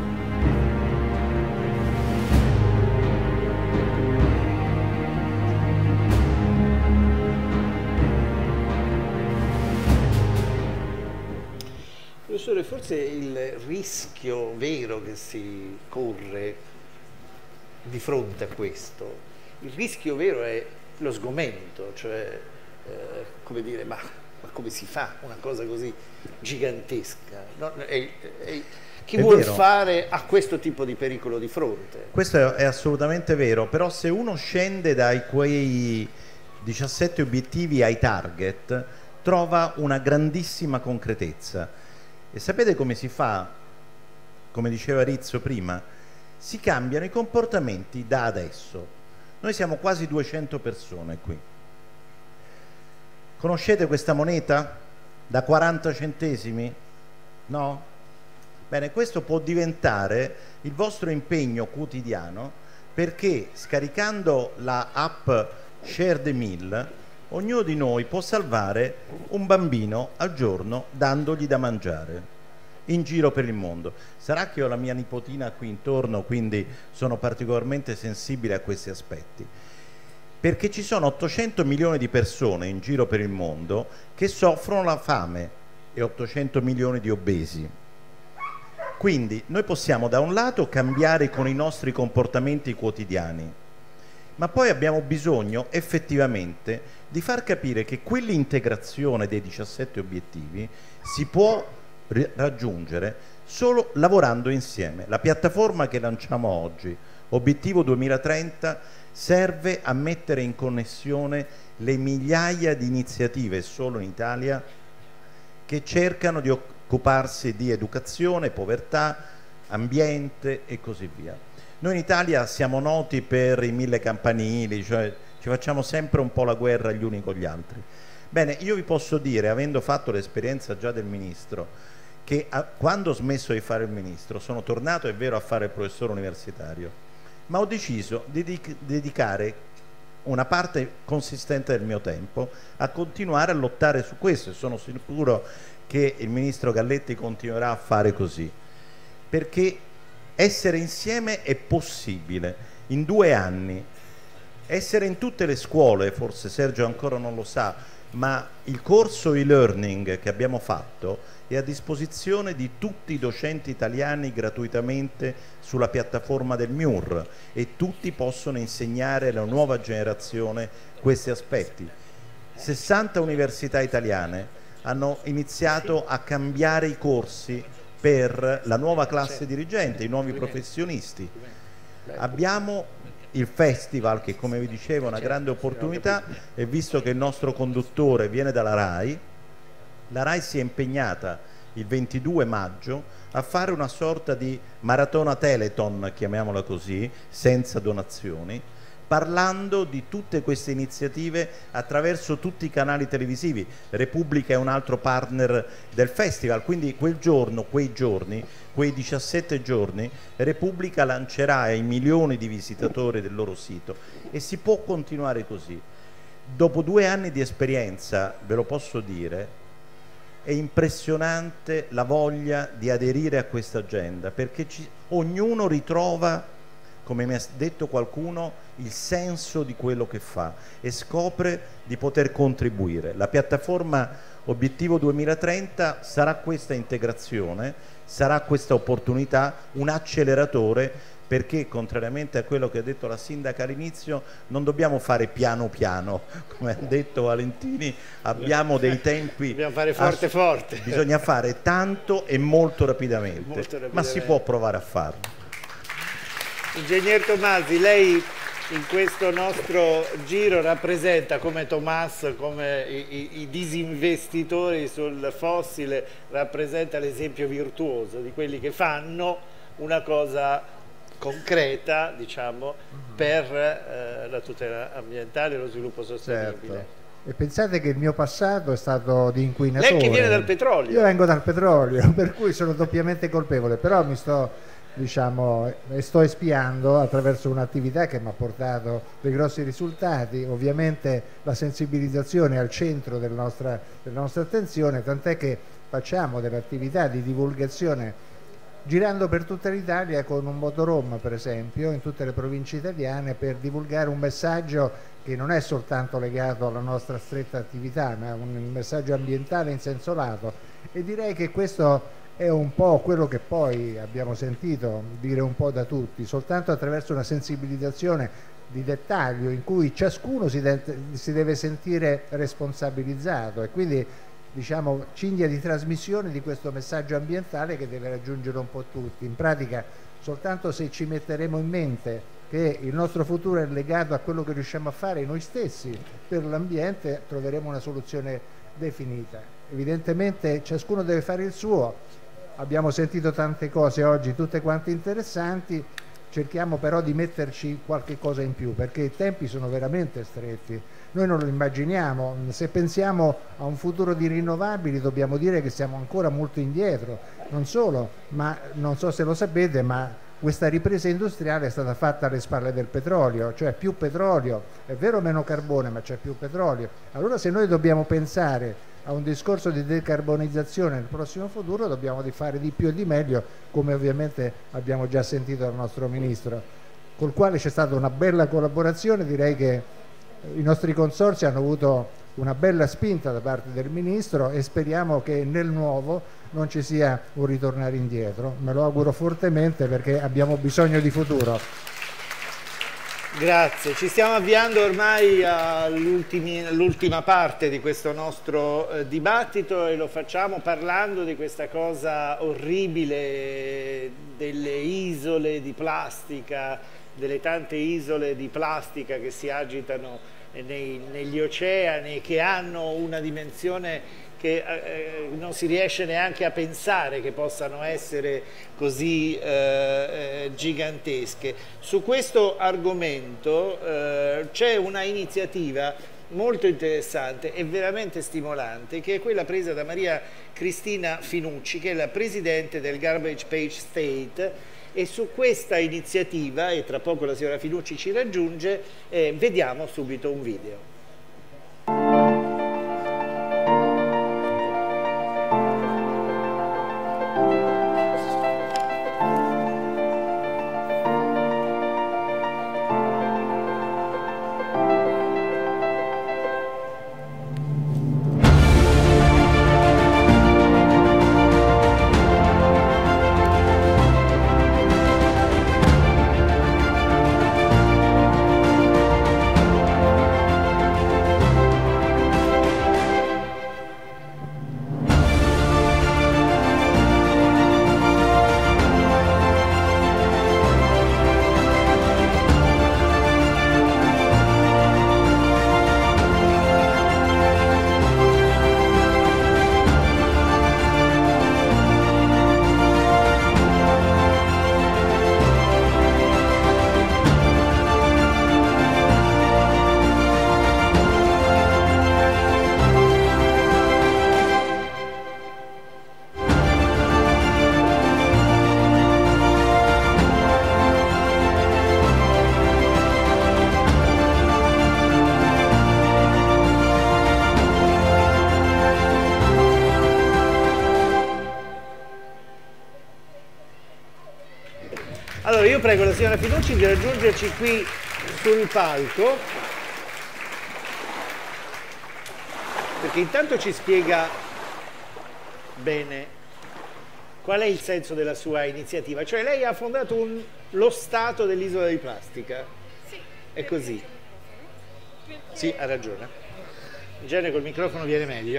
Professor Professore, forse il rischio vero che si corre di fronte a questo, il rischio vero è lo sgomento, cioè come dire, ma come si fa una cosa così gigantesca? No? Chi vuol fare a questo tipo di pericolo di fronte? Questo è assolutamente vero, però se uno scende dai quei 17 obiettivi ai target, trova una grandissima concretezza. E sapete come si fa? Come diceva Rizzo prima, si cambiano i comportamenti da adesso. Noi siamo quasi 200 persone qui. Conoscete questa moneta? Da 40 centesimi? No? Bene, questo può diventare il vostro impegno quotidiano, perché scaricando la app Share the Meal ognuno di noi può salvare un bambino al giorno dandogli da mangiare in giro per il mondo. Sarà che ho la mia nipotina qui intorno, quindi sono particolarmente sensibile a questi aspetti, perché ci sono 800 milioni di persone in giro per il mondo che soffrono la fame e 800 milioni di obesi. Quindi noi possiamo da un lato cambiare con i nostri comportamenti quotidiani, ma poi abbiamo bisogno effettivamente di far capire che quell'integrazione dei 17 obiettivi si può raggiungere solo lavorando insieme. La piattaforma che lanciamo oggi, Obiettivo 2030, serve a mettere in connessione le migliaia di iniziative solo in Italia che cercano di occuparsi di educazione, povertà, ambiente e così via. Noi in Italia siamo noti per i 1000 campanili, cioè ci facciamo sempre un po' la guerra gli uni con gli altri. Bene, io vi posso dire, avendo fatto l'esperienza già del ministro, che quando ho smesso di fare il ministro sono tornato, è vero, a fare il professore universitario, ma ho deciso di dedicare una parte consistente del mio tempo a continuare a lottare su questo, e sono sicuro che il ministro Galletti continuerà a fare così, perché essere insieme è possibile. In 2 anni essere in tutte le scuole, forse Sergio ancora non lo sa, ma il corso e-learning che abbiamo fatto è a disposizione di tutti i docenti italiani gratuitamente sulla piattaforma del MIUR, e tutti possono insegnare alla nuova generazione questi aspetti. 60 università italiane hanno iniziato a cambiare i corsi per la nuova classe dirigente, i nuovi professionisti. Abbiamo il festival che, come vi dicevo, è una grande opportunità, e visto che il nostro conduttore viene dalla RAI, la RAI si è impegnata il 22 maggio a fare una sorta di maratona Telethon, chiamiamola così, senza donazioni, parlando di tutte queste iniziative attraverso tutti i canali televisivi. Repubblica è un altro partner del festival, quindi quei giorni, quei 17 giorni, Repubblica lancerà ai milioni di visitatori del loro sito, e si può continuare così. Dopo 2 anni di esperienza, ve lo posso dire, è impressionante la voglia di aderire a questa agenda, perché ognuno ritrova, come mi ha detto qualcuno, il senso di quello che fa e scopre di poter contribuire. La piattaforma Obiettivo 2030 sarà questa integrazione, sarà questa opportunità, un acceleratore, perché contrariamente a quello che ha detto la sindaca all'inizio, non dobbiamo fare piano piano, come ha detto Valentini, abbiamo dei tempi, dobbiamo fare forte forte, bisogna fare tanto e molto rapidamente, ma si può provare a farlo. Ingegner Tomasi, lei in questo nostro giro rappresenta, come Tomas, come i disinvestitori sul fossile, rappresenta l'esempio virtuoso di quelli che fanno una cosa concreta, diciamo, per la tutela ambientale e lo sviluppo sostenibile. Certo. E pensate che il mio passato è stato di inquinatore. Lei che viene dal petrolio. Io vengo dal petrolio, per cui sono doppiamente colpevole, però mi sto, diciamo, sto espiando attraverso un'attività che mi ha portato dei grossi risultati. Ovviamente la sensibilizzazione è al centro della nostra attenzione, tant'è che facciamo delle attività di divulgazione girando per tutta l'Italia con un motorhome, per esempio, in tutte le province italiane, per divulgare un messaggio che non è soltanto legato alla nostra stretta attività, ma un messaggio ambientale in senso lato. E direi che questo è un po' quello che poi abbiamo sentito dire un po' da tutti, soltanto attraverso una sensibilizzazione di dettaglio in cui ciascuno si deve sentire responsabilizzato, e quindi diciamo cinghia di trasmissione di questo messaggio ambientale che deve raggiungere un po' tutti. In pratica soltanto se ci metteremo in mente che il nostro futuro è legato a quello che riusciamo a fare noi stessi per l'ambiente, troveremo una soluzione definita. Evidentemente ciascuno deve fare il suo, abbiamo sentito tante cose oggi, tutte quante interessanti, cerchiamo però di metterci qualche cosa in più, perché i tempi sono veramente stretti, noi non lo immaginiamo. Se pensiamo a un futuro di rinnovabili dobbiamo dire che siamo ancora molto indietro, non solo, ma non so se lo sapete, ma questa ripresa industriale è stata fatta alle spalle del petrolio, cioè più petrolio, è vero meno carbone, ma c'è più petrolio. Allora se noi dobbiamo pensare a un discorso di decarbonizzazione nel prossimo futuro, dobbiamo fare di più e di meglio, come ovviamente abbiamo già sentito dal nostro Ministro, col quale c'è stata una bella collaborazione. Direi che i nostri consorzi hanno avuto una bella spinta da parte del Ministro e speriamo che nel nuovo non ci sia un ritornare indietro. Me lo auguro fortemente perché abbiamo bisogno di futuro. Grazie, ci stiamo avviando ormai all'ultima parte di questo nostro dibattito, e lo facciamo parlando di questa cosa orribile delle isole di plastica, delle tante isole di plastica che si agitano negli oceani, che hanno una dimensione che non si riesce neanche a pensare che possano essere così gigantesche. Su questo argomento c'è una iniziativa molto interessante e veramente stimolante, che è quella presa da Maria Cristina Finucci, che è la presidente del Garbage Patch State, e su questa iniziativa, e tra poco la signora Finucci ci raggiunge, vediamo subito un video. Allora io prego la signora Finucci di raggiungerci qui sul palco, perché intanto ci spiega bene qual è il senso della sua iniziativa. Cioè lei ha fondato lo Stato dell'isola di plastica. Sì. È così? Sì, ha ragione. In genere col microfono viene meglio.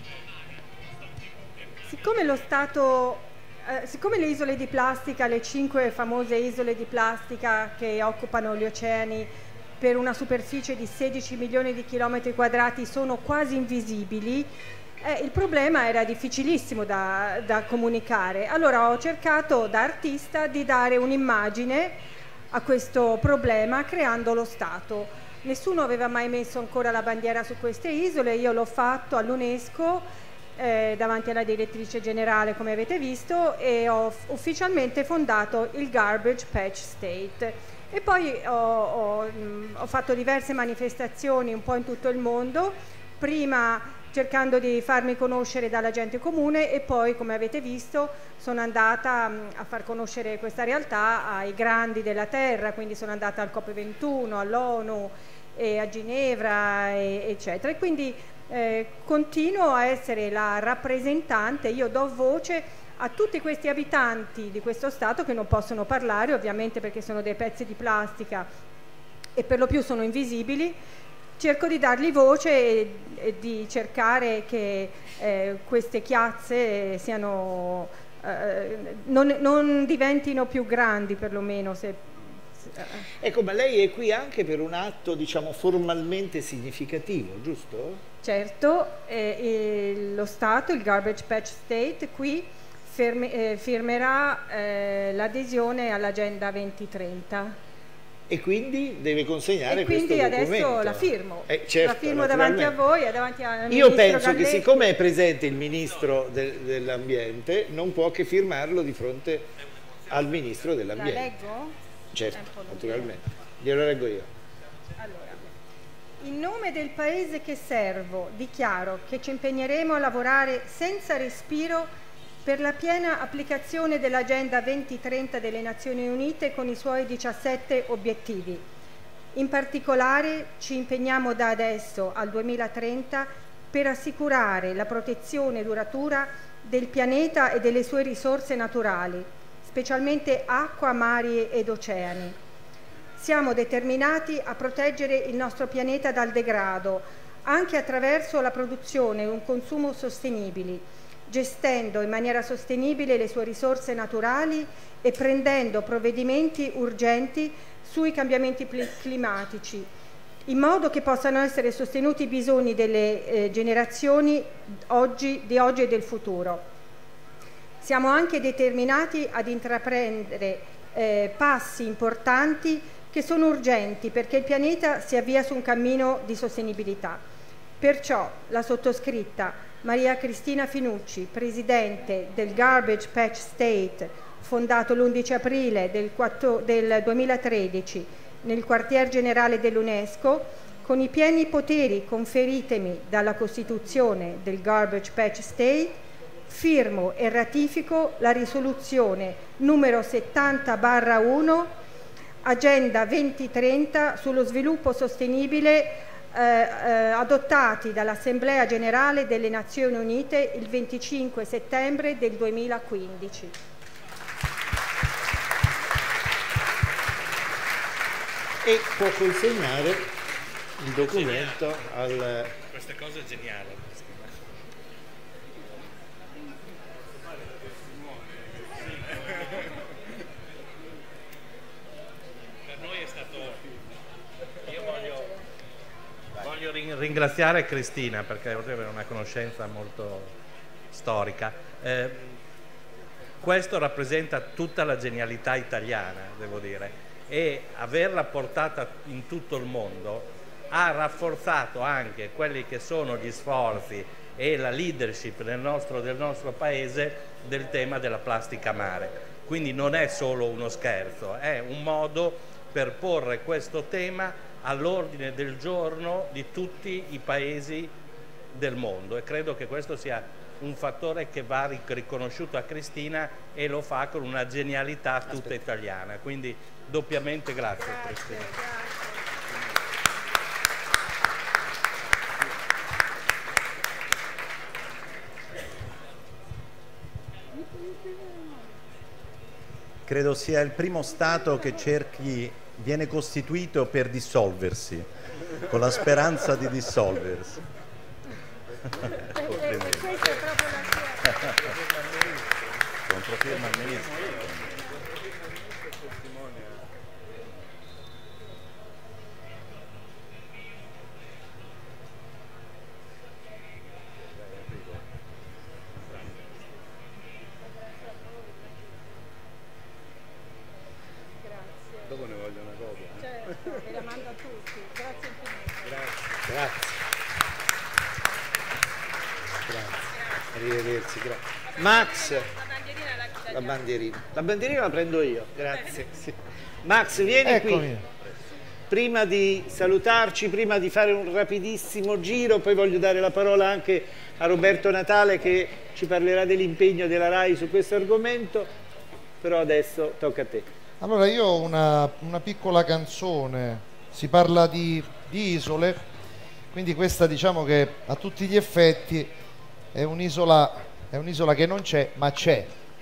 Siccome lo Stato... siccome le isole di plastica, le 5 famose isole di plastica che occupano gli oceani per una superficie di 16 milioni di chilometri quadrati sono quasi invisibili, il problema era difficilissimo da comunicare. Allora ho cercato da artista di dare un'immagine a questo problema creando lo Stato. Nessuno aveva mai messo ancora la bandiera su queste isole, io l'ho fatto all'UNESCO davanti alla direttrice generale, come avete visto, e ho ufficialmente fondato il Garbage Patch State. E poi ho fatto diverse manifestazioni un po' in tutto il mondo, prima cercando di farmi conoscere dalla gente comune e poi, come avete visto, sono andata a far conoscere questa realtà ai grandi della terra, quindi sono andata al COP21, all'ONU, a Ginevra, eccetera. E quindi continuo a essere la rappresentante, io do voce A tutti questi abitanti di questo Stato che non possono parlare, ovviamente perché sono dei pezzi di plastica e per lo più sono invisibili, cerco di dargli voce e di cercare che queste chiazze siano, non diventino più grandi, perlomeno. Ecco, ma lei è qui anche per un atto, diciamo, formalmente significativo, giusto? Certo, lo Stato, il Garbage Patch State, qui firmerà l'adesione all'Agenda 2030. E quindi deve consegnare questo documento. E quindi adesso la firmo. Certo, la firmo davanti a voi e davanti al ministro Io penso Galletti. che siccome è presente il Ministro dell'Ambiente, non può che firmarlo di fronte al Ministro dell'Ambiente. La leggo? Certo, naturalmente. Glielo leggo io. Allora, in nome del Paese che servo, dichiaro che ci impegneremo a lavorare senza respiro per la piena applicazione dell'Agenda 2030 delle Nazioni Unite con i suoi 17 obiettivi. In particolare ci impegniamo da adesso al 2030 per assicurare la protezione duratura del pianeta e delle sue risorse naturali, specialmente acqua, mari ed oceani. Siamo determinati a proteggere il nostro pianeta dal degrado, anche attraverso la produzione e un consumo sostenibili, gestendo in maniera sostenibile le sue risorse naturali e prendendo provvedimenti urgenti sui cambiamenti climatici, in modo che possano essere sostenuti i bisogni delle generazioni di oggi e del futuro. Siamo anche determinati ad intraprendere passi importanti che sono urgenti perché il pianeta si avvia su un cammino di sostenibilità. Perciò la sottoscritta Maria Cristina Finucci, presidente del Garbage Patch State, fondato l'11 aprile del 2013 nel quartier generale dell'UNESCO, con i pieni poteri conferitemi dalla Costituzione del Garbage Patch State, firmo e ratifico la risoluzione numero 70/1, Agenda 2030 sullo sviluppo sostenibile, adottati dall'Assemblea Generale delle Nazioni Unite il 25 settembre del 2015. E può consegnare il documento al... Questa cosa è geniale. Per noi è stato... Io voglio ringraziare Cristina perché oltre ad avere una conoscenza molto storica, questo rappresenta tutta la genialità italiana, devo dire, e averla portata in tutto il mondo ha rafforzato anche quelli che sono gli sforzi e la leadership del nostro paese del tema della plastica mare. Quindi non è solo uno scherzo, è un modo per porre questo tema all'ordine del giorno di tutti i paesi del mondo, e credo che questo sia un fattore che va riconosciuto a Cristina, e lo fa con una genialità tutta italiana, quindi doppiamente grazie Cristina. Credo sia il primo Stato che viene costituito per dissolversi, con la speranza di dissolversi. Controfirma al Ministro. Dopo ne voglio una copia. Certo, ve la mando a tutti. Grazie infinite. Grazie. Arrivederci, grazie. Max, la bandierina. La bandierina la prendo io, grazie. Sì. Max, vieni Eccomi. qui. Prima di salutarci, prima di fare un rapidissimo giro, poi voglio dare la parola anche a Roberto Natale che ci parlerà dell'impegno della RAI su questo argomento, però adesso tocca a te. Allora io ho una piccola canzone, si parla di isole, quindi questa diciamo che a tutti gli effetti è un'isola che non c'è, ma c'è,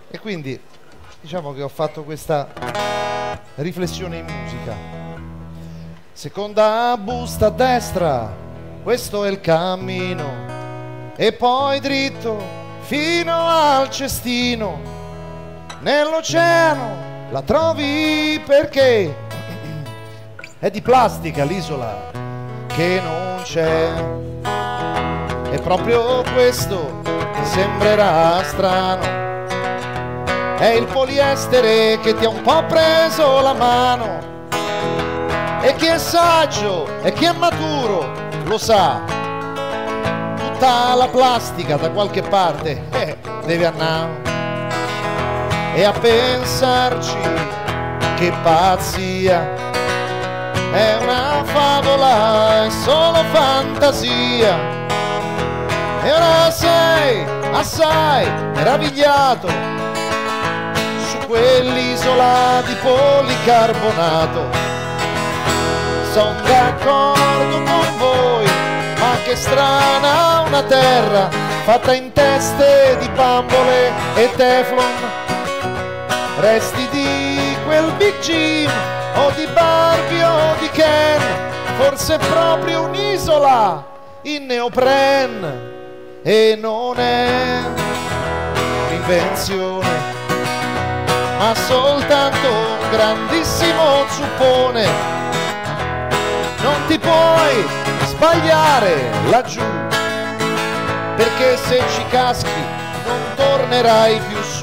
E quindi diciamo che ho fatto questa riflessione in musica. Seconda busta a destra, questo è il cammino, e poi dritto fino al cestino. Nell'oceano la trovi perché è di plastica l'isola che non c'è. E proprio questo ti sembrerà strano, è il poliestere che ti ha un po' preso la mano. E chi è saggio e chi è maturo lo sa, tutta la plastica da qualche parte deve andare. E a pensarci, che pazzia, è una favola, è solo fantasia. E ora sei assai meravigliato su quell'isola di policarbonato. Son d'accordo con voi, ma che strana una terra fatta in teste di bambole e teflon. Resti di quel Big Jim o di Barbie o di Ken, forse proprio un'isola in neopren. E non è un'invenzione, ma soltanto un grandissimo zuppone. Non ti puoi sbagliare laggiù, perché se ci caschi non tornerai più su.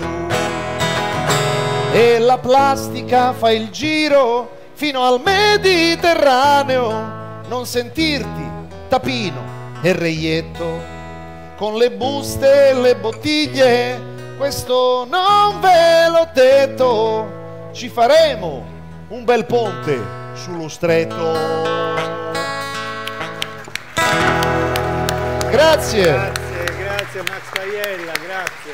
E la plastica fa il giro fino al Mediterraneo. Non sentirti tapino e reietto con le buste e le bottiglie, questo non ve l'ho detto. Ci faremo un bel ponte sullo stretto. Grazie. Grazie Max Paiella, grazie.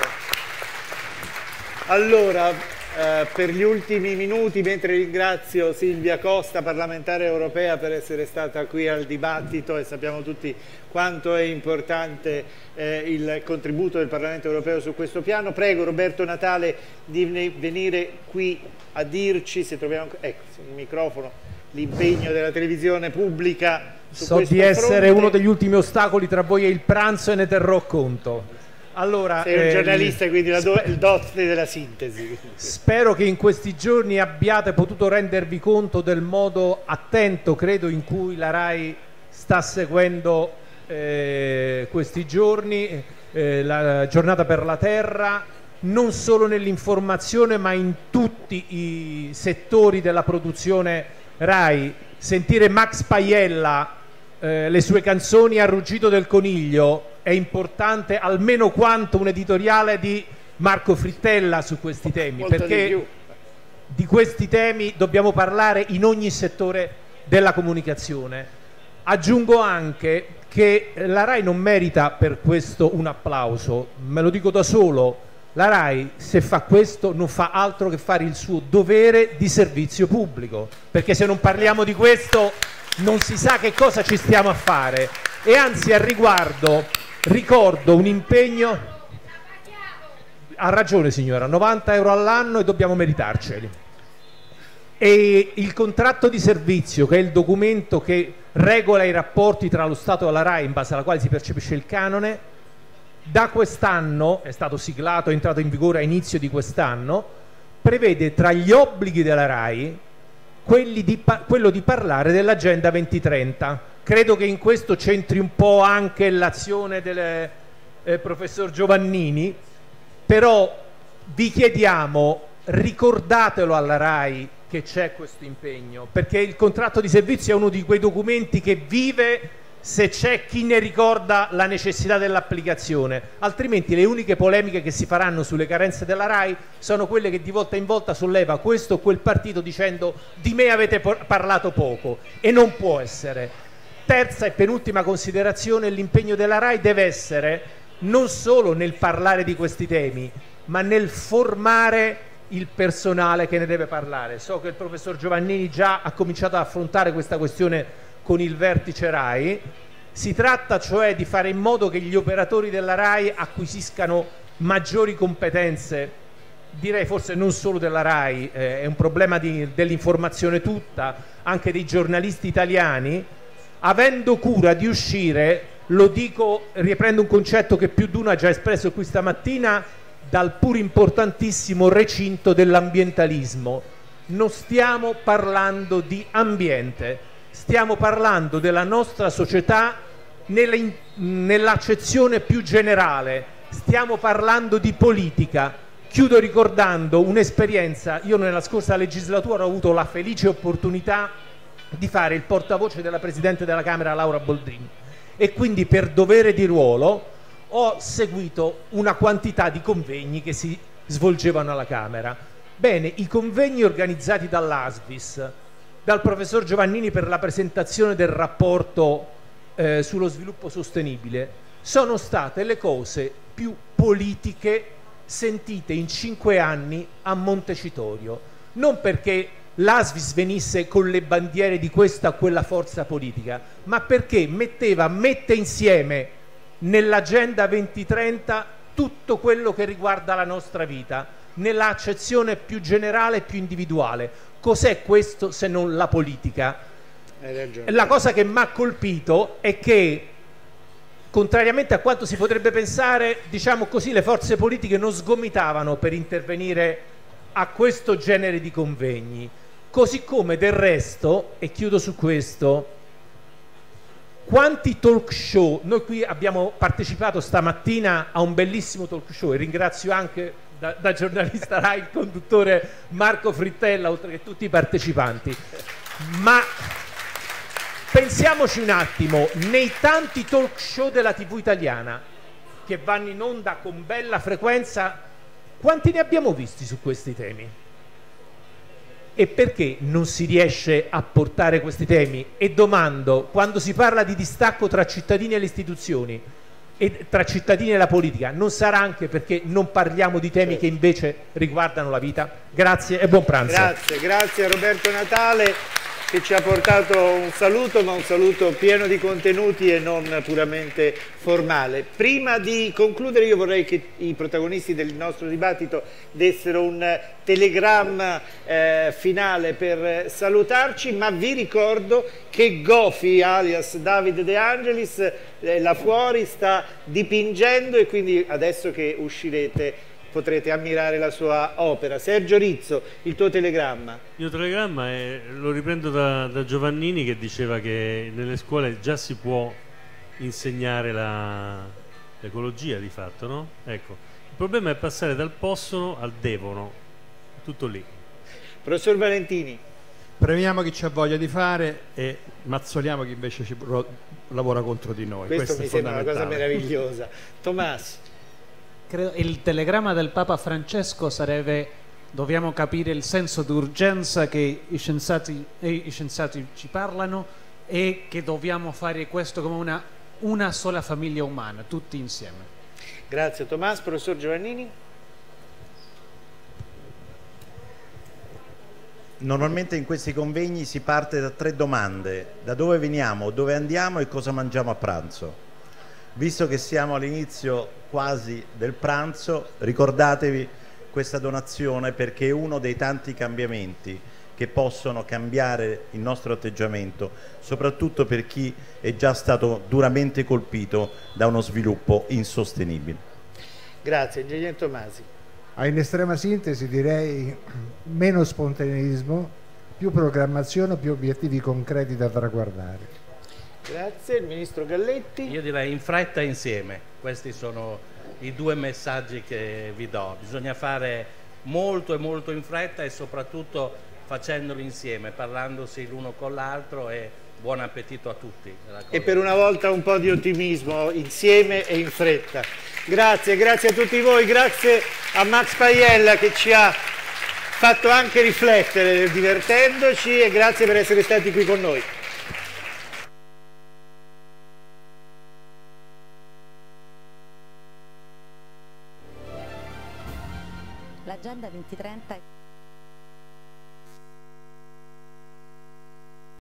Allora, per gli ultimi minuti, mentre ringrazio Silvia Costa, parlamentare europea, per essere stata qui al dibattito, e sappiamo tutti quanto è importante il contributo del Parlamento europeo su questo piano, prego Roberto Natale di venire qui a dirci, se troviamo, ecco, il microfono, l'impegno della televisione pubblica su so questo di essere fronte. uno degli ultimi ostacoli tra voi e il pranzo e ne terrò conto. Allora, sei un giornalista, quindi il dote della sintesi. Spero che in questi giorni abbiate potuto rendervi conto del modo attento, credo, in cui la RAI sta seguendo questi giorni, la giornata per la terra, non solo nell'informazione ma in tutti i settori della produzione RAI. Sentire Max Paiella, le sue canzoni a ruggito del coniglio, è importante almeno quanto un editoriale di Marco Frittella su questi temi, molto perché di questi temi dobbiamo parlare in ogni settore della comunicazione. Aggiungo anche che la RAI non merita per questo un applauso, me lo dico da solo. La RAI, se fa questo, non fa altro che fare il suo dovere di servizio pubblico, perché se non parliamo di questo non si sa che cosa ci stiamo a fare. E anzi, al riguardo ricordo un impegno. Ha ragione signora, 90 euro all'anno e dobbiamo meritarceli. E il contratto di servizio, che è il documento che regola i rapporti tra lo Stato e la RAI, in base alla quale si percepisce il canone, da quest'anno è stato siglato, è entrato in vigore a inizio di quest'anno, prevede tra gli obblighi della RAI quello di parlare dell'Agenda 2030. Credo che in questo c'entri un po' anche l'azione del professor Giovannini, però vi chiediamo, ricordatelo alla RAI che c'è questo impegno, perché il contratto di servizio è uno di quei documenti che vive se c'è chi ne ricorda la necessità dell'applicazione, altrimenti le uniche polemiche che si faranno sulle carenze della RAI sono quelle che di volta in volta solleva questo o quel partito dicendo di me avete parlato poco, e non può essere. Terza e penultima considerazione: l'impegno della RAI deve essere non solo nel parlare di questi temi, ma nel formare il personale che ne deve parlare. So che il professor Giovannini già ha cominciato ad affrontare questa questione con il vertice RAI. Si tratta cioè di fare in modo che gli operatori della RAI acquisiscano maggiori competenze direi forse non solo della RAI, è un problema dell'informazione tutta, anche dei giornalisti italiani, avendo cura di uscire, lo dico, riprendo un concetto che più di uno ha già espresso qui stamattina, dal pur importantissimo recinto dell'ambientalismo. Non stiamo parlando di ambiente, stiamo parlando della nostra società nell'accezione più generale, stiamo parlando di politica. Chiudo ricordando un'esperienza. Io nella scorsa legislatura ho avuto la felice opportunità di fare il portavoce della Presidente della Camera Laura Boldrini e quindi per dovere di ruolo ho seguito una quantità di convegni che si svolgevano alla Camera. Bene, i convegni organizzati dall'ASVIS, dal professor Giovannini per la presentazione del rapporto sullo sviluppo sostenibile, sono state le cose più politiche sentite in 5 anni a Montecitorio, non perché l'ASVIS venisse con le bandiere di questa o quella forza politica, ma perché mette insieme nell'agenda 2030 tutto quello che riguarda la nostra vita, nella accezione più generale e più individuale. Cos'è questo se non la politica? La cosa che mi ha colpito è che, contrariamente a quanto si potrebbe pensare, diciamo così, le forze politiche non sgomitavano per intervenire a questo genere di convegni, così come del resto, e chiudo su questo, quanti talk show, noi qui abbiamo partecipato stamattina a un bellissimo talk show e ringrazio anche da giornalista RAI il conduttore Marco Frittella, oltre che tutti i partecipanti, ma pensiamoci un attimo, nei tanti talk show della TV italiana che vanno in onda con bella frequenza, quanti ne abbiamo visti su questi temi? E perché non si riesce a portare questi temi? E domando, quando si parla di distacco tra cittadini e le istituzioni e tra cittadini e la politica, non sarà anche perché non parliamo di temi che invece riguardano la vita? Grazie e buon pranzo. Grazie a Roberto Natale che ci ha portato un saluto, ma un saluto pieno di contenuti e non puramente formale. Prima di concludere io vorrei che i protagonisti del nostro dibattito dessero un telegramma finale per salutarci, ma vi ricordo che Gofi alias David De Angelis là fuori sta dipingendo e quindi adesso che uscirete potrete ammirare la sua opera. Sergio Rizzo, il tuo telegramma. Il mio telegramma lo riprendo da Giovannini, che diceva che nelle scuole già si può insegnare l'ecologia di fatto, no? Ecco, il problema è passare dal possono al devono, tutto lì. Professor Valentini. Premiamo chi c'ha voglia di fare e mazzoliamo chi invece lavora contro di noi. Questo mi sembra una cosa meravigliosa. Tommaso. Il telegramma del Papa Francesco sarebbe: dobbiamo capire il senso d'urgenza che i scienziati ci parlano e che dobbiamo fare questo come una sola famiglia umana, tutti insieme. Grazie Tommaso. Professor Giovannini. Normalmente in questi convegni si parte da 3 domande: da dove veniamo, dove andiamo e cosa mangiamo a pranzo. Visto che siamo all'inizio quasi del pranzo, ricordatevi questa donazione, perché è uno dei tanti cambiamenti che possono cambiare il nostro atteggiamento, soprattutto per chi è già stato duramente colpito da uno sviluppo insostenibile. Grazie. Ingegner Tomasi. In estrema sintesi direi meno spontaneismo, più programmazione, più obiettivi concreti da traguardare. Grazie. Il Ministro Galletti. Io direi in fretta e insieme. Questi sono i 2 messaggi che vi do. Bisogna fare molto e molto in fretta e soprattutto facendolo insieme, parlandosi l'uno con l'altro, e buon appetito a tutti. E per una volta un po' di ottimismo insieme e in fretta. Grazie, grazie a tutti voi, grazie a Max Paiella che ci ha fatto anche riflettere divertendoci, e grazie per essere stati qui con noi. L'Agenda 2030